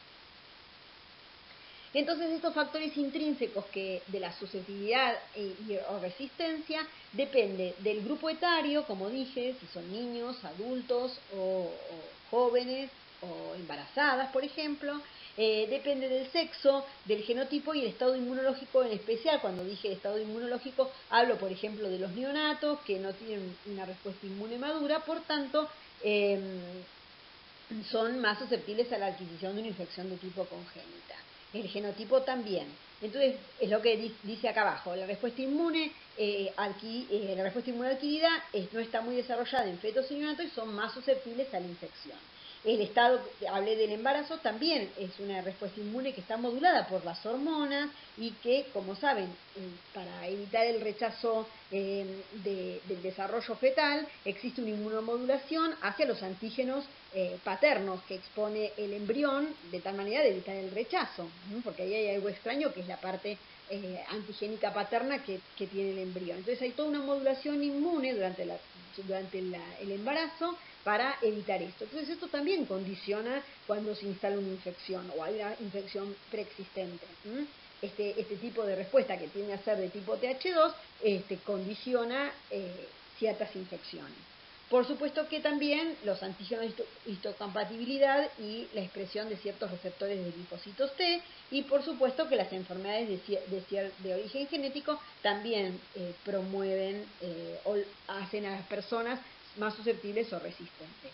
Entonces, estos factores intrínsecos que de la susceptibilidad y, y, o resistencia depende del grupo etario, como dije, si son niños, adultos o, o jóvenes o embarazadas, por ejemplo, eh, depende del sexo, del genotipo y el estado inmunológico en especial. Cuando dije estado inmunológico, hablo, por ejemplo, de los neonatos que no tienen una respuesta inmune madura, por tanto, eh, son más susceptibles a la adquisición de una infección de tipo congénita. El genotipo también. Entonces, es lo que dice acá abajo, la respuesta inmune, eh, adqui, eh, la respuesta inmune adquirida es, no está muy desarrollada en fetos y neonatos y son más susceptibles a la infección. El estado, hablé del embarazo, también es una respuesta inmune que está modulada por las hormonas y que, como saben, eh, para evitar el rechazo eh, de, del desarrollo fetal, existe una inmunomodulación hacia los antígenos eh, paternos que expone el embrión de tal manera de evitar el rechazo, ¿no? Porque ahí hay algo extraño que es la parte eh, antigénica paterna que, que tiene el embrión. Entonces hay toda una modulación inmune durante, la, durante la, el embarazo para evitar esto. Entonces esto también condiciona cuando se instala una infección o hay una infección preexistente. ¿Mm? este, este tipo de respuesta que tiende a ser de tipo T H dos este, condiciona eh, ciertas infecciones. Por supuesto que también los antígenos de histocompatibilidad y la expresión de ciertos receptores de linfocitos T, y por supuesto que las enfermedades de, de, de origen genético también eh, promueven eh, o hacen a las personas más susceptibles o resistentes.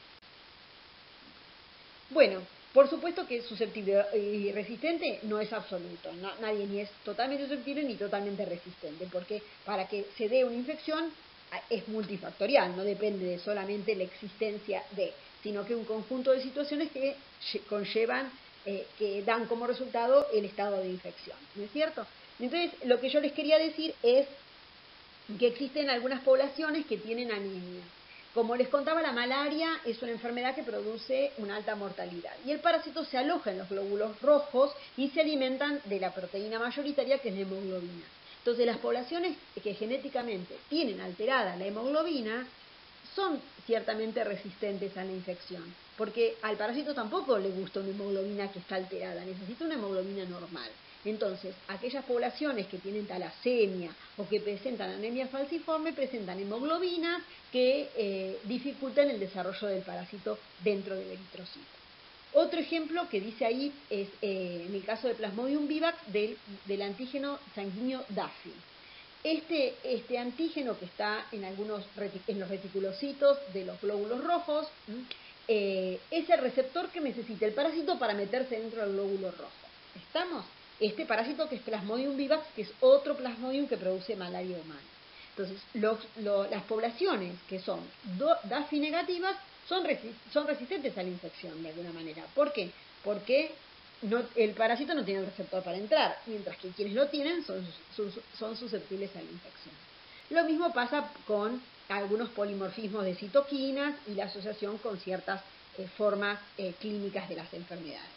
Bueno, por supuesto que susceptible y resistente no es absoluto, no, nadie ni es totalmente susceptible ni totalmente resistente, porque para que se dé una infección es multifactorial, no depende de solamente la existencia de, sino que un conjunto de situaciones que conllevan, eh, que dan como resultado el estado de infección, ¿no es cierto? Entonces, lo que yo les quería decir es que existen algunas poblaciones que tienen anemia. Como les contaba, la malaria es una enfermedad que produce una alta mortalidad y el parásito se aloja en los glóbulos rojos y se alimentan de la proteína mayoritaria, que es la hemoglobina. Entonces, las poblaciones que genéticamente tienen alterada la hemoglobina son ciertamente resistentes a la infección, porque al parásito tampoco le gusta una hemoglobina que está alterada, necesita una hemoglobina normal. Entonces, aquellas poblaciones que tienen talasemia o que presentan anemia falciforme presentan hemoglobinas que eh, dificultan el desarrollo del parásito dentro del eritrocito. Otro ejemplo que dice ahí es, eh, en el caso de Plasmodium vivax, del, del antígeno sanguíneo D A F I. Este, este antígeno que está en algunos en los reticulocitos de los glóbulos rojos eh, es el receptor que necesita el parásito para meterse dentro del glóbulo rojo. ¿Estamos? Este parásito que es Plasmodium vivax, que es otro plasmodium que produce malaria humana. Entonces, los, lo, las poblaciones que son D A F I negativas son, resi son resistentes a la infección de alguna manera. ¿Por qué? Porque no, el parásito no tiene un receptor para entrar, mientras que quienes lo tienen son, son, son susceptibles a la infección. Lo mismo pasa con algunos polimorfismos de citoquinas y la asociación con ciertas eh, formas eh, clínicas de las enfermedades.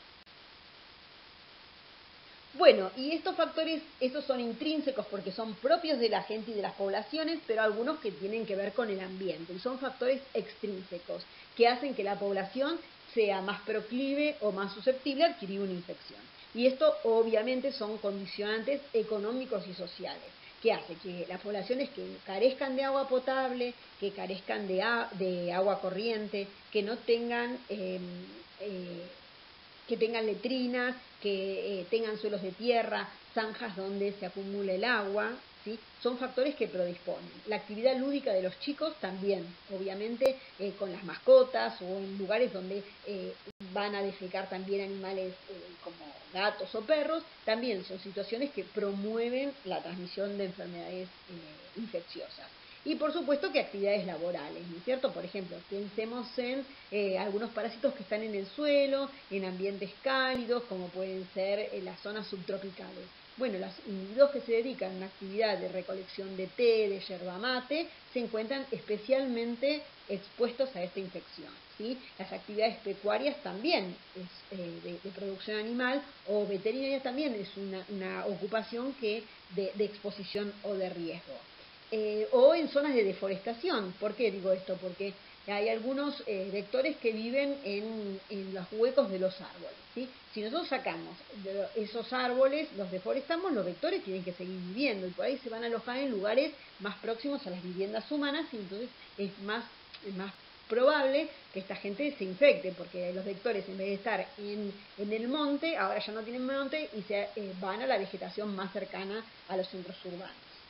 Bueno, y estos factores, estos son intrínsecos porque son propios de la gente y de las poblaciones, pero algunos que tienen que ver con el ambiente, y son factores extrínsecos que hacen que la población sea más proclive o más susceptible a adquirir una infección. Y esto obviamente son condicionantes económicos y sociales, que hace que las poblaciones que carezcan de agua potable, que carezcan de, a, de agua corriente, que no tengan... Eh, eh, que tengan letrinas, que eh, tengan suelos de tierra, zanjas donde se acumula el agua, ¿sí? Son factores que predisponen. La actividad lúdica de los chicos también, obviamente, eh, con las mascotas o en lugares donde eh, van a defecar también animales eh, como gatos o perros, también son situaciones que promueven la transmisión de enfermedades eh, infecciosas. Y por supuesto que actividades laborales, ¿no es cierto? Por ejemplo, pensemos en eh, algunos parásitos que están en el suelo, en ambientes cálidos, como pueden ser en las zonas subtropicales. Bueno, los individuos que se dedican a una actividad de recolección de té, de yerba mate, se encuentran especialmente expuestos a esta infección, ¿sí? Las actividades pecuarias también, es, eh, de, de producción animal o veterinaria también es una, una ocupación que de, de exposición o de riesgo. Eh, o en zonas de deforestación. ¿Por qué digo esto? Porque hay algunos eh, vectores que viven en, en los huecos de los árboles, ¿sí? Si nosotros sacamos de esos árboles, los deforestamos, los vectores tienen que seguir viviendo y por ahí se van a alojar en lugares más próximos a las viviendas humanas y entonces es más, es más probable que esta gente se infecte, porque los vectores, en vez de estar en, en el monte, ahora ya no tienen monte y se eh, van a la vegetación más cercana a los centros urbanos.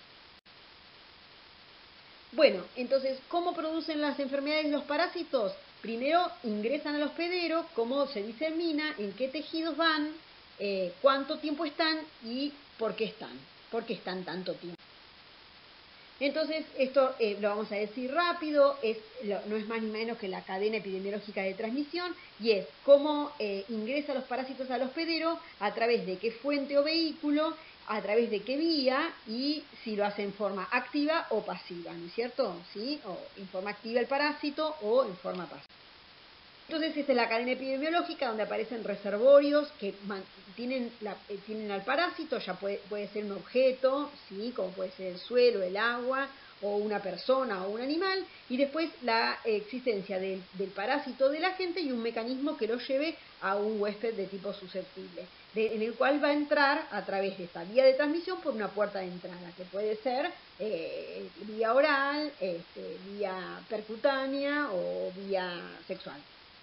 Bueno, entonces, ¿cómo producen las enfermedades los parásitos? Primero ingresan al hospedero, cómo se disemina, en qué tejidos van, eh, cuánto tiempo están y por qué están, por qué están tanto tiempo. Entonces, esto eh, lo vamos a decir rápido, es, lo, no es más ni menos que la cadena epidemiológica de transmisión, y es cómo eh, ingresan los parásitos al hospedero, a través de qué fuente o vehículo, a través de qué vía, y si lo hace en forma activa o pasiva, ¿no es cierto? ¿Sí? O en forma activa el parásito o en forma pasiva. Entonces, esta es la cadena epidemiológica donde aparecen reservorios que tienen, la, eh, tienen al parásito, ya puede, puede ser un objeto, ¿sí? Como puede ser el suelo, el agua, o una persona o un animal, y después la existencia del, del parásito de la gente y un mecanismo que lo lleve a un huésped de tipo susceptible. de, en el cual va a entrar a través de esta vía de transmisión por una puerta de entrada, que puede ser eh, vía oral, este, vía percutánea o vía sexual.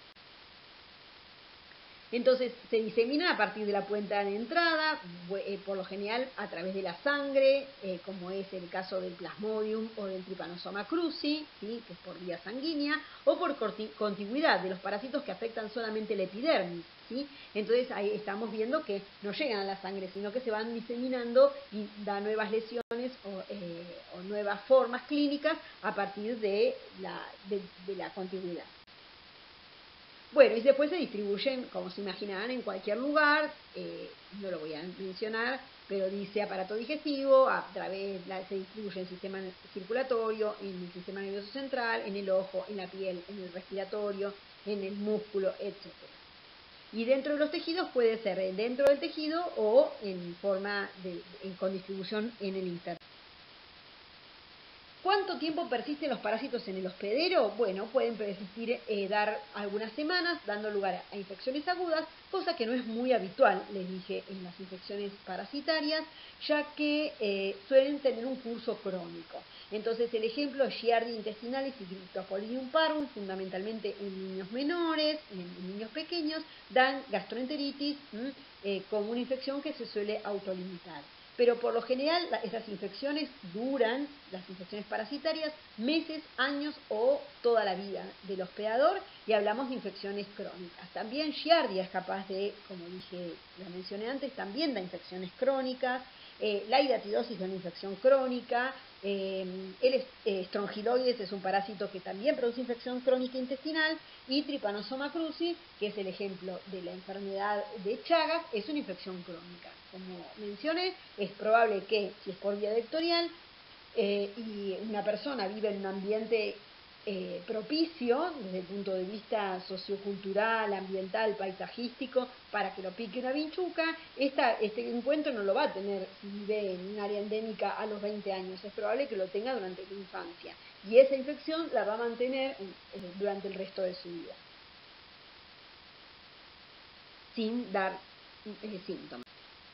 Entonces se disemina a partir de la puerta de entrada, eh, por lo general a través de la sangre, eh, como es el caso del Plasmodium o del Trypanosoma cruzi, ¿sí? Que es por vía sanguínea, o por contigüidad de los parásitos que afectan solamente la epidermis, ¿sí? Entonces ahí estamos viendo que no llegan a la sangre, sino que se van diseminando y dan nuevas lesiones o, eh, o nuevas formas clínicas a partir de la, de, de la contigüidad. Bueno, y después se distribuyen, como se imaginarán, en cualquier lugar, eh, no lo voy a mencionar, pero dice aparato digestivo, a través, la, se distribuye en el sistema circulatorio, en el sistema nervioso central, en el ojo, en la piel, en el respiratorio, en el músculo, etcétera. Y dentro de los tejidos puede ser dentro del tejido o en forma de, en, con distribución en el interno. ¿Cuánto tiempo persisten los parásitos en el hospedero? Bueno, pueden persistir, eh, dar algunas semanas, dando lugar a infecciones agudas, cosa que no es muy habitual, les dije, en las infecciones parasitarias, ya que eh, suelen tener un curso crónico. Entonces, el ejemplo es Giardia intestinalis y Cryptosporidium parvum, fundamentalmente en niños menores, en niños pequeños, dan gastroenteritis eh, como una infección que se suele autolimitar. Pero por lo general esas infecciones duran, las infecciones parasitarias, meses, años o toda la vida del hospedador, y hablamos de infecciones crónicas. También Giardia es capaz de, como dije, la mencioné antes, también da infecciones crónicas. Eh, la hidatidosis es una infección crónica, eh, el eh, estrongiloides es un parásito que también produce infección crónica intestinal, y Trypanosoma cruzi, que es el ejemplo de la enfermedad de Chagas, es una infección crónica. Como mencioné, es probable que, si es por vía vectorial, eh, y una persona vive en un ambiente eh, propicio desde el punto de vista sociocultural, ambiental, paisajístico, para que lo pique una vinchuca, esta, este encuentro no lo va a tener si vive en un área endémica a los veinte años, es probable que lo tenga durante la infancia, y esa infección la va a mantener eh, durante el resto de su vida, sin dar eh, síntomas.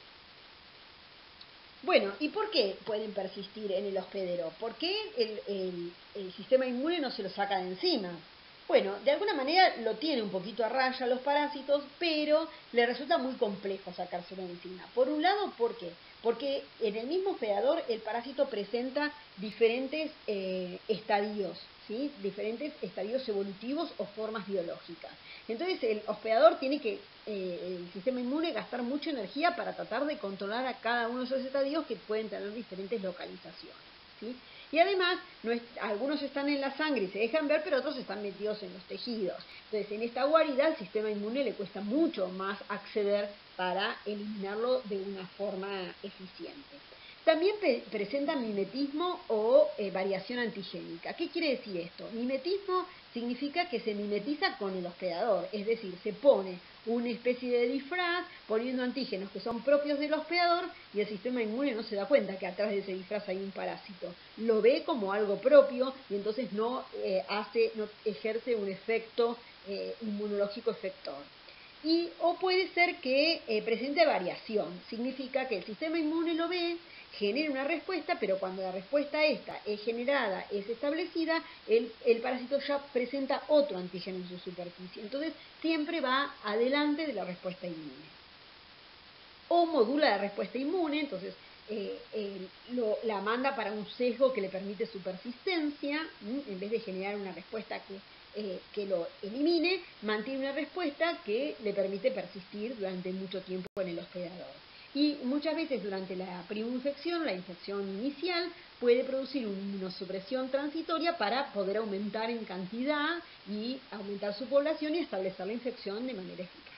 Bueno, ¿y por qué pueden persistir en el hospedero? ¿Por qué el, el, el sistema inmune no se lo saca de encima? Bueno, de alguna manera lo tiene un poquito a raya los parásitos, pero le resulta muy complejo sacárselo de encima. Por un lado, ¿por qué? Porque en el mismo hospedador el parásito presenta diferentes eh, estadios, ¿sí? Diferentes estadios evolutivos o formas biológicas. Entonces el hospedador tiene que, eh, el sistema inmune, gastar mucha energía para tratar de controlar a cada uno de esos estadios que pueden tener diferentes localizaciones, ¿sí? Y además, no es, algunos están en la sangre y se dejan ver, pero otros están metidos en los tejidos. Entonces, en esta guarida, al sistema inmune le cuesta mucho más acceder para eliminarlo de una forma eficiente. También pre presenta mimetismo o eh, variación antigénica. ¿Qué quiere decir esto? Mimetismo significa que se mimetiza con el hospedador, es decir, se pone una especie de disfraz poniendo antígenos que son propios del hospedador, y el sistema inmune no se da cuenta que atrás de ese disfraz hay un parásito. Lo ve como algo propio y entonces no, eh, hace, no ejerce un efecto eh, inmunológico efector. Y, o puede ser que eh, presente variación, significa que el sistema inmune lo ve, genera una respuesta, pero cuando la respuesta esta es generada, es establecida, el, el parásito ya presenta otro antígeno en su superficie. Entonces siempre va adelante de la respuesta inmune. O modula la respuesta inmune, entonces eh, eh, lo, la manda para un sesgo que le permite su persistencia, ¿m? En vez de generar una respuesta que, eh, que lo elimine, mantiene una respuesta que le permite persistir durante mucho tiempo en el hospedador. Y muchas veces durante la primoinfección, la infección inicial, puede producir una inmunosupresión transitoria para poder aumentar en cantidad y aumentar su población y establecer la infección de manera eficaz.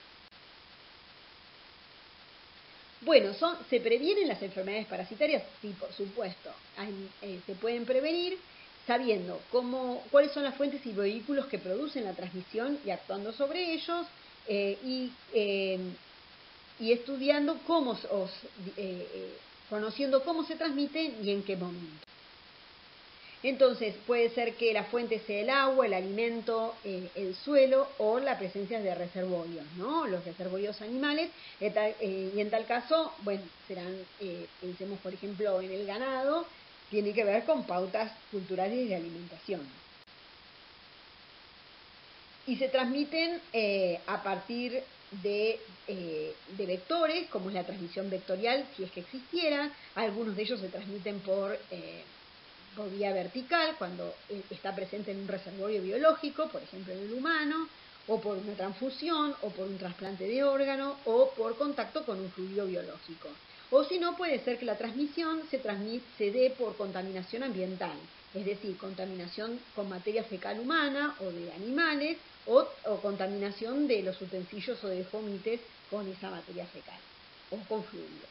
Bueno, son, ¿se previenen las enfermedades parasitarias? Sí, por supuesto. Hay, eh, se pueden prevenir sabiendo cómo, cuáles son las fuentes y vehículos que producen la transmisión y actuando sobre ellos, eh, y, eh, y estudiando cómo, os, eh, eh, conociendo cómo se transmiten y en qué momento. Entonces, puede ser que la fuente sea el agua, el alimento, eh, el suelo o la presencia de reservorios, ¿no? Los reservorios animales, eh, y en tal caso, bueno, serán, eh, pensemos por ejemplo en el ganado, tiene que ver con pautas culturales de alimentación. Y se transmiten eh, a partir de, eh, de vectores, como es la transmisión vectorial, si es que existiera. Algunos de ellos se transmiten por... Eh, por vía vertical, cuando está presente en un reservorio biológico, por ejemplo en el humano, o por una transfusión, o por un trasplante de órgano, o por contacto con un fluido biológico. O si no, puede ser que la transmisión se, transmite, se dé por contaminación ambiental, es decir, contaminación con materia fecal humana o de animales, o, o contaminación de los utensilios o de fomites con esa materia fecal, o con fluidos.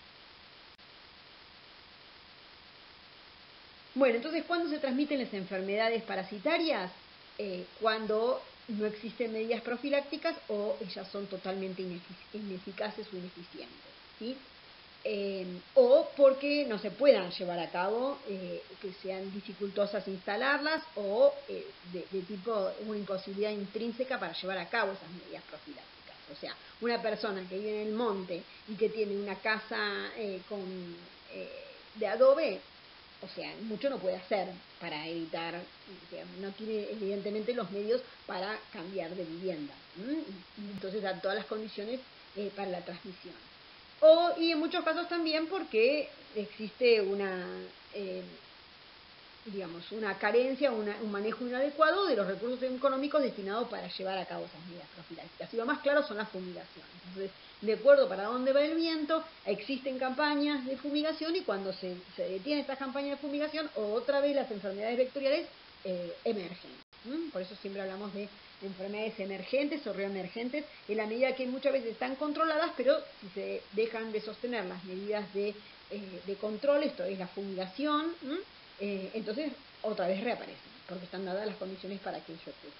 Bueno, entonces, ¿cuándo se transmiten las enfermedades parasitarias? Eh, cuando no existen medidas profilácticas o ellas son totalmente ineficaces o ineficientes, ¿sí? Eh, o porque no se puedan llevar a cabo, eh, que sean dificultosas instalarlas o eh, de, de tipo una imposibilidad intrínseca para llevar a cabo esas medidas profilácticas. O sea, una persona que vive en el monte y que tiene una casa eh, con, eh, de adobe, o sea, mucho no puede hacer para evitar, digamos, no tiene evidentemente los medios para cambiar de vivienda. ¿m? Y entonces da todas las condiciones eh, para la transmisión. O, y en muchos casos también porque existe una, eh, digamos, una carencia, una, un manejo inadecuado de los recursos económicos destinados para llevar a cabo esas medidas profilácticas. Y lo más claro son las fumigaciones. Entonces, de acuerdo para dónde va el viento, existen campañas de fumigación y cuando se, se detienen estas campañas de fumigación, otra vez las enfermedades vectoriales eh, emergen. ¿Mm? Por eso siempre hablamos de enfermedades emergentes o reemergentes, en la medida que muchas veces están controladas, pero si se dejan de sostener las medidas de, eh, de control, esto es la fumigación, ¿m? Eh, entonces otra vez reaparecen, porque están dadas las condiciones para que ello ocurra.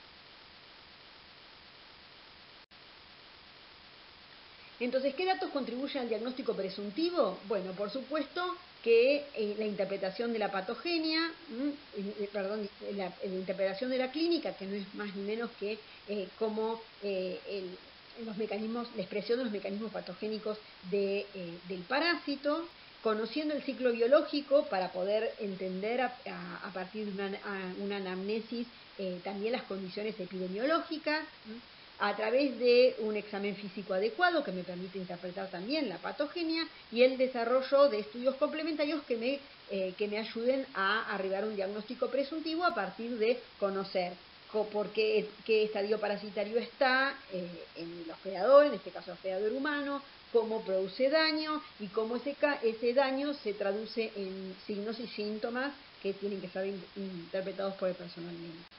Entonces, ¿qué datos contribuyen al diagnóstico presuntivo? Bueno, por supuesto que eh, la interpretación de la patogenia, eh, perdón, la, la interpretación de la clínica, que no es más ni menos que eh, cómo eh, el, los mecanismos, la expresión de los mecanismos patogénicos de, eh, del parásito, conociendo el ciclo biológico para poder entender a, a, a partir de una, a una anamnesis eh, también las condiciones epidemiológicas, ¿sí? A través de un examen físico adecuado que me permite interpretar también la patogenia y el desarrollo de estudios complementarios que me, eh, que me ayuden a arribar a un diagnóstico presuntivo a partir de conocer por qué, qué estadio parasitario está eh, en el hospedador, en este caso el hospedador humano, cómo produce daño y cómo ese, ese daño se traduce en signos y síntomas que tienen que ser interpretados por el personal médico.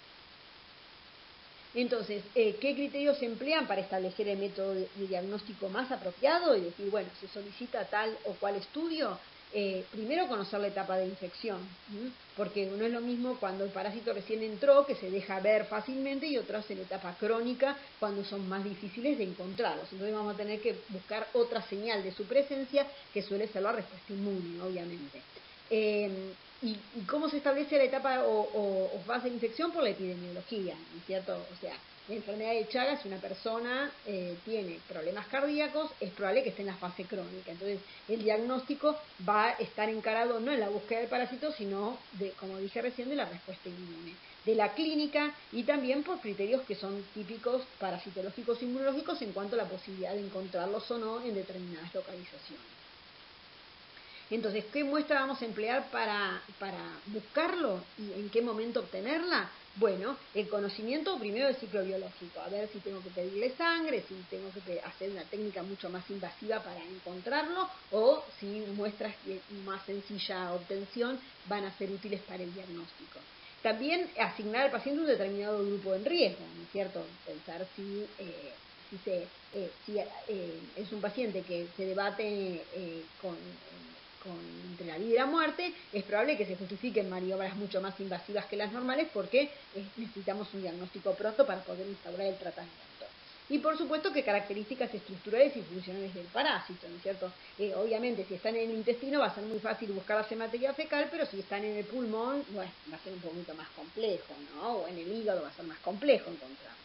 Entonces, eh, ¿qué criterios se emplean para establecer el método de, de diagnóstico más apropiado? Y decir, bueno, se solicita tal o cual estudio. Eh, primero, conocer la etapa de infección, ¿sí? Porque no es lo mismo cuando el parásito recién entró, que se deja ver fácilmente, y otras en etapa crónica, cuando son más difíciles de encontrarlos. Entonces vamos a tener que buscar otra señal de su presencia, que suele ser la respuesta inmune, obviamente. Eh, ¿Y, ¿Y cómo se establece la etapa o, o, o fase de infección? Por la epidemiología, ¿no es cierto? O sea, la enfermedad de Chagas, si una persona eh, tiene problemas cardíacos, es probable que esté en la fase crónica. Entonces, el diagnóstico va a estar encarado no en la búsqueda del parásito, sino, de, como dije recién, de la respuesta inmune, de la clínica y también por criterios que son típicos parasitológicos e inmunológicos en cuanto a la posibilidad de encontrarlos o no en determinadas localizaciones. Entonces, ¿qué muestra vamos a emplear para, para buscarlo y en qué momento obtenerla? Bueno, el conocimiento primero del ciclo biológico, a ver si tengo que pedirle sangre, si tengo que hacer una técnica mucho más invasiva para encontrarlo o si muestras de más sencilla obtención van a ser útiles para el diagnóstico. También asignar al paciente un determinado grupo en riesgo, ¿no es cierto? Pensar si... Eh, si, se, eh, si eh, es un paciente que se debate eh, con... Eh, Con, entre la vida y la muerte, es probable que se justifiquen maniobras mucho más invasivas que las normales porque eh, necesitamos un diagnóstico pronto para poder instaurar el tratamiento. Y por supuesto que características estructurales y funcionales del parásito, ¿no es cierto? Eh, obviamente si están en el intestino va a ser muy fácil buscar la hematocrina fecal, pero si están en el pulmón, bueno, va a ser un poquito más complejo, ¿no? O en el hígado va a ser más complejo encontrar.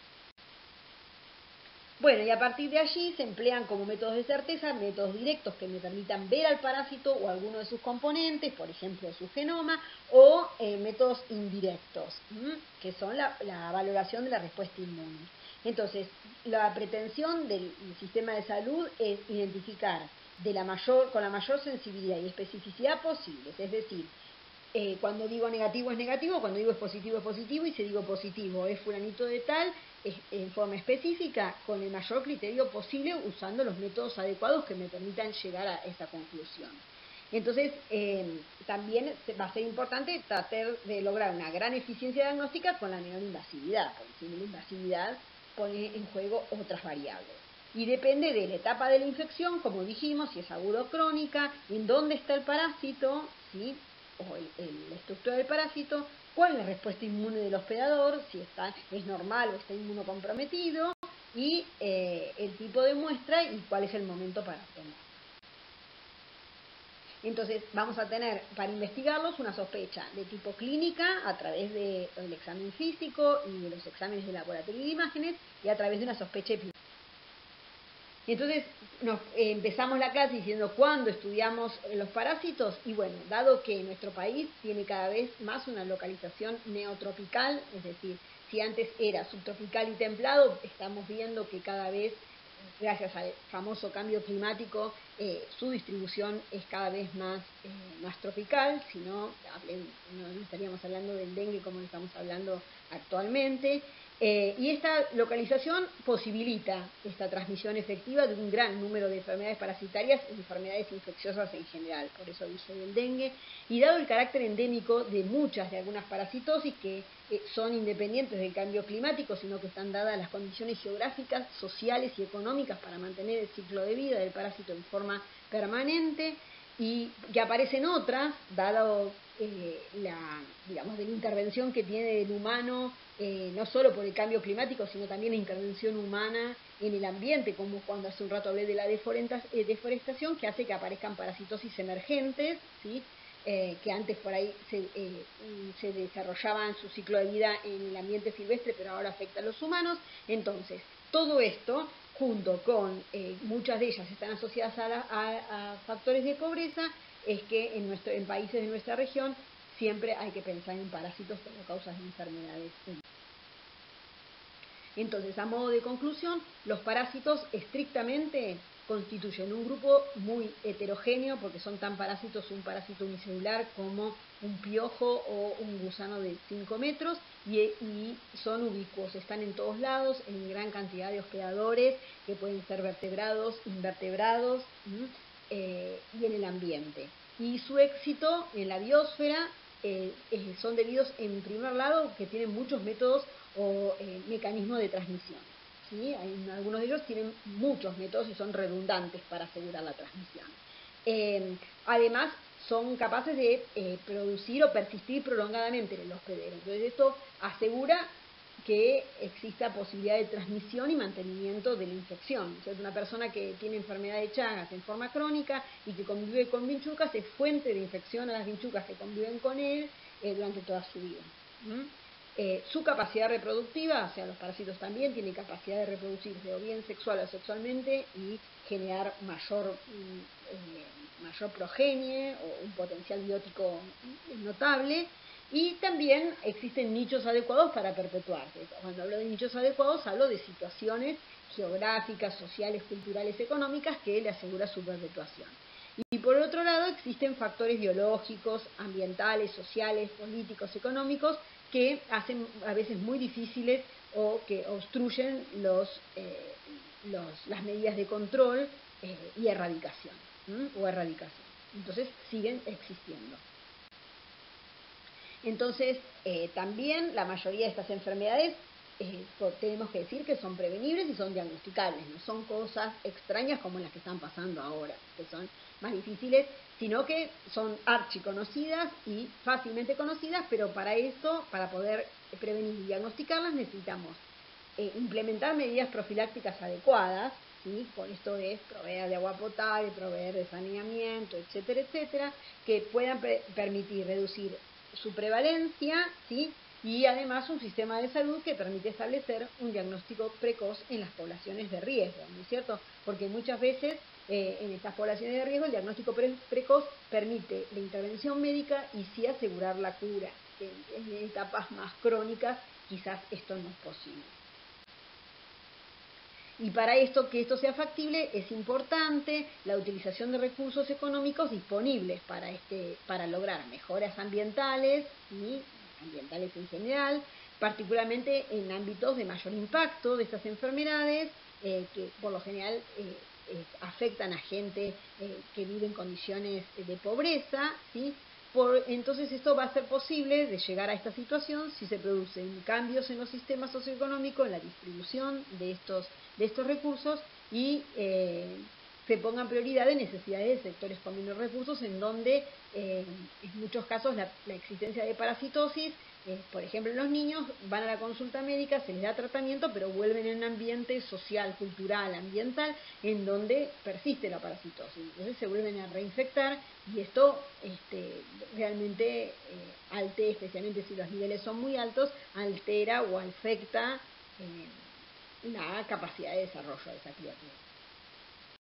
Bueno, y a partir de allí se emplean como métodos de certeza métodos directos que me permitan ver al parásito o alguno de sus componentes, por ejemplo su genoma, o eh, métodos indirectos, ¿m? que son la, la valoración de la respuesta inmune. Entonces, la pretensión del sistema de salud es identificar de la mayor, con la mayor sensibilidad y especificidad posibles, es decir, Eh, cuando digo negativo es negativo, cuando digo es positivo es positivo, y si digo positivo es fulanito de tal, es, en forma específica, con el mayor criterio posible, usando los métodos adecuados que me permitan llegar a esa conclusión. Entonces, eh, también va a ser importante tratar de lograr una gran eficiencia diagnóstica con la menor invasividad, porque si no la invasividad pone en juego otras variables. Y depende de la etapa de la infección, como dijimos, si es aguda o crónica, en dónde está el parásito, ¿sí? o el, el, la estructura del parásito, cuál es la respuesta inmune del hospedador, si está, es normal o está inmunocomprometido, y eh, el tipo de muestra y cuál es el momento para obtenerla. Entonces vamos a tener para investigarlos una sospecha de tipo clínica a través del examen físico y de los exámenes de laboratorio de imágenes, y a través de una sospecha epidemiológica. Y entonces nos, eh, empezamos la clase diciendo cuándo estudiamos los parásitos, y bueno, dado que nuestro país tiene cada vez más una localización neotropical, es decir, si antes era subtropical y templado, estamos viendo que cada vez, gracias al famoso cambio climático, eh, su distribución es cada vez más, eh, más tropical, si no, no, no estaríamos hablando del dengue como lo estamos hablando actualmente. Eh, y esta localización posibilita esta transmisión efectiva de un gran número de enfermedades parasitarias y enfermedades infecciosas en general, por eso dije del dengue, y dado el carácter endémico de muchas de algunas parasitosis que eh, son independientes del cambio climático, sino que están dadas las condiciones geográficas, sociales y económicas para mantener el ciclo de vida del parásito en forma permanente, y que aparecen otras, dado eh, la, digamos, de la intervención que tiene el humano, eh, no solo por el cambio climático, sino también la intervención humana en el ambiente, como cuando hace un rato hablé de la deforestación, que hace que aparezcan parasitosis emergentes, ¿sí? Eh, que antes por ahí se, eh, se desarrollaban su ciclo de vida en el ambiente silvestre, pero ahora afecta a los humanos. Entonces, todo esto, junto con eh, muchas de ellas están asociadas a, la, a, a factores de pobreza, es que en, nuestro, en países de nuestra región siempre hay que pensar en parásitos como causas de enfermedades. Entonces, a modo de conclusión, los parásitos estrictamente constituyen un grupo muy heterogéneo, porque son tan parásitos un parásito unicelular como un piojo o un gusano de cinco metros, y, y son ubicuos, están en todos lados, en gran cantidad de hospedadores, que pueden ser vertebrados, invertebrados, eh, y en el ambiente. Y su éxito en la biosfera eh, eh, son debidos, en primer lado, que tienen muchos métodos o eh, mecanismos de transmisión. ¿Sí? Hay, algunos de ellos tienen muchos métodos y son redundantes para asegurar la transmisión. Eh, además, son capaces de eh, producir o persistir prolongadamente en el hospedero. Entonces, esto asegura que exista posibilidad de transmisión y mantenimiento de la infección. O sea, una persona que tiene enfermedad de Chagas en forma crónica y que convive con vinchucas es fuente de infección a las vinchucas que conviven con él eh, durante toda su vida. ¿Mm? Eh, su capacidad reproductiva, o sea, los parásitos también tienen capacidad de reproducirse o bien sexual o sexualmente y generar mayor, eh, mayor progenie o un potencial biótico notable. Y también existen nichos adecuados para perpetuarse. Cuando hablo de nichos adecuados, hablo de situaciones geográficas, sociales, culturales, económicas que le asegura su perpetuación. Y por otro lado, existen factores biológicos, ambientales, sociales, políticos, económicos, que hacen a veces muy difíciles o que obstruyen los, eh, los, las medidas de control eh, y erradicación, ¿m? o erradicación. Entonces, siguen existiendo. Entonces, eh, también la mayoría de estas enfermedades eh, tenemos que decir que son prevenibles y son diagnosticables, no son cosas extrañas como las que están pasando ahora, que son más difíciles, sino que son archiconocidas y fácilmente conocidas, pero para eso, para poder prevenir y diagnosticarlas, necesitamos eh, implementar medidas profilácticas adecuadas, ¿sí? Con esto es proveer de agua potable, proveer de saneamiento, etcétera, etcétera, que puedan permitir reducir su prevalencia, ¿sí? Y además un sistema de salud que permite establecer un diagnóstico precoz en las poblaciones de riesgo, ¿no es cierto? Porque muchas veces eh, en estas poblaciones de riesgo el diagnóstico pre precoz permite la intervención médica y sí asegurar la cura. En, en etapas más crónicas quizás esto no es posible. Y para esto, que esto sea factible, es importante la utilización de recursos económicos disponibles para, este, para lograr mejoras ambientales y ambientales en general, particularmente en ámbitos de mayor impacto de estas enfermedades, eh, que por lo general eh, eh, afectan a gente eh, que vive en condiciones de pobreza, ¿sí? Por, entonces esto va a ser posible de llegar a esta situación si se producen cambios en los sistemas socioeconómicos, en la distribución de estos, de estos recursos y eh, se pongan prioridad en necesidades de sectores con menos recursos, en donde eh, en muchos casos la, la existencia de parasitosis, eh, por ejemplo los niños van a la consulta médica, se les da tratamiento, pero vuelven en un ambiente social, cultural, ambiental, en donde persiste la parasitosis, entonces se vuelven a reinfectar y esto este, realmente eh, altera, especialmente si los niveles son muy altos, altera o afecta eh, la capacidad de desarrollo de esa criatura.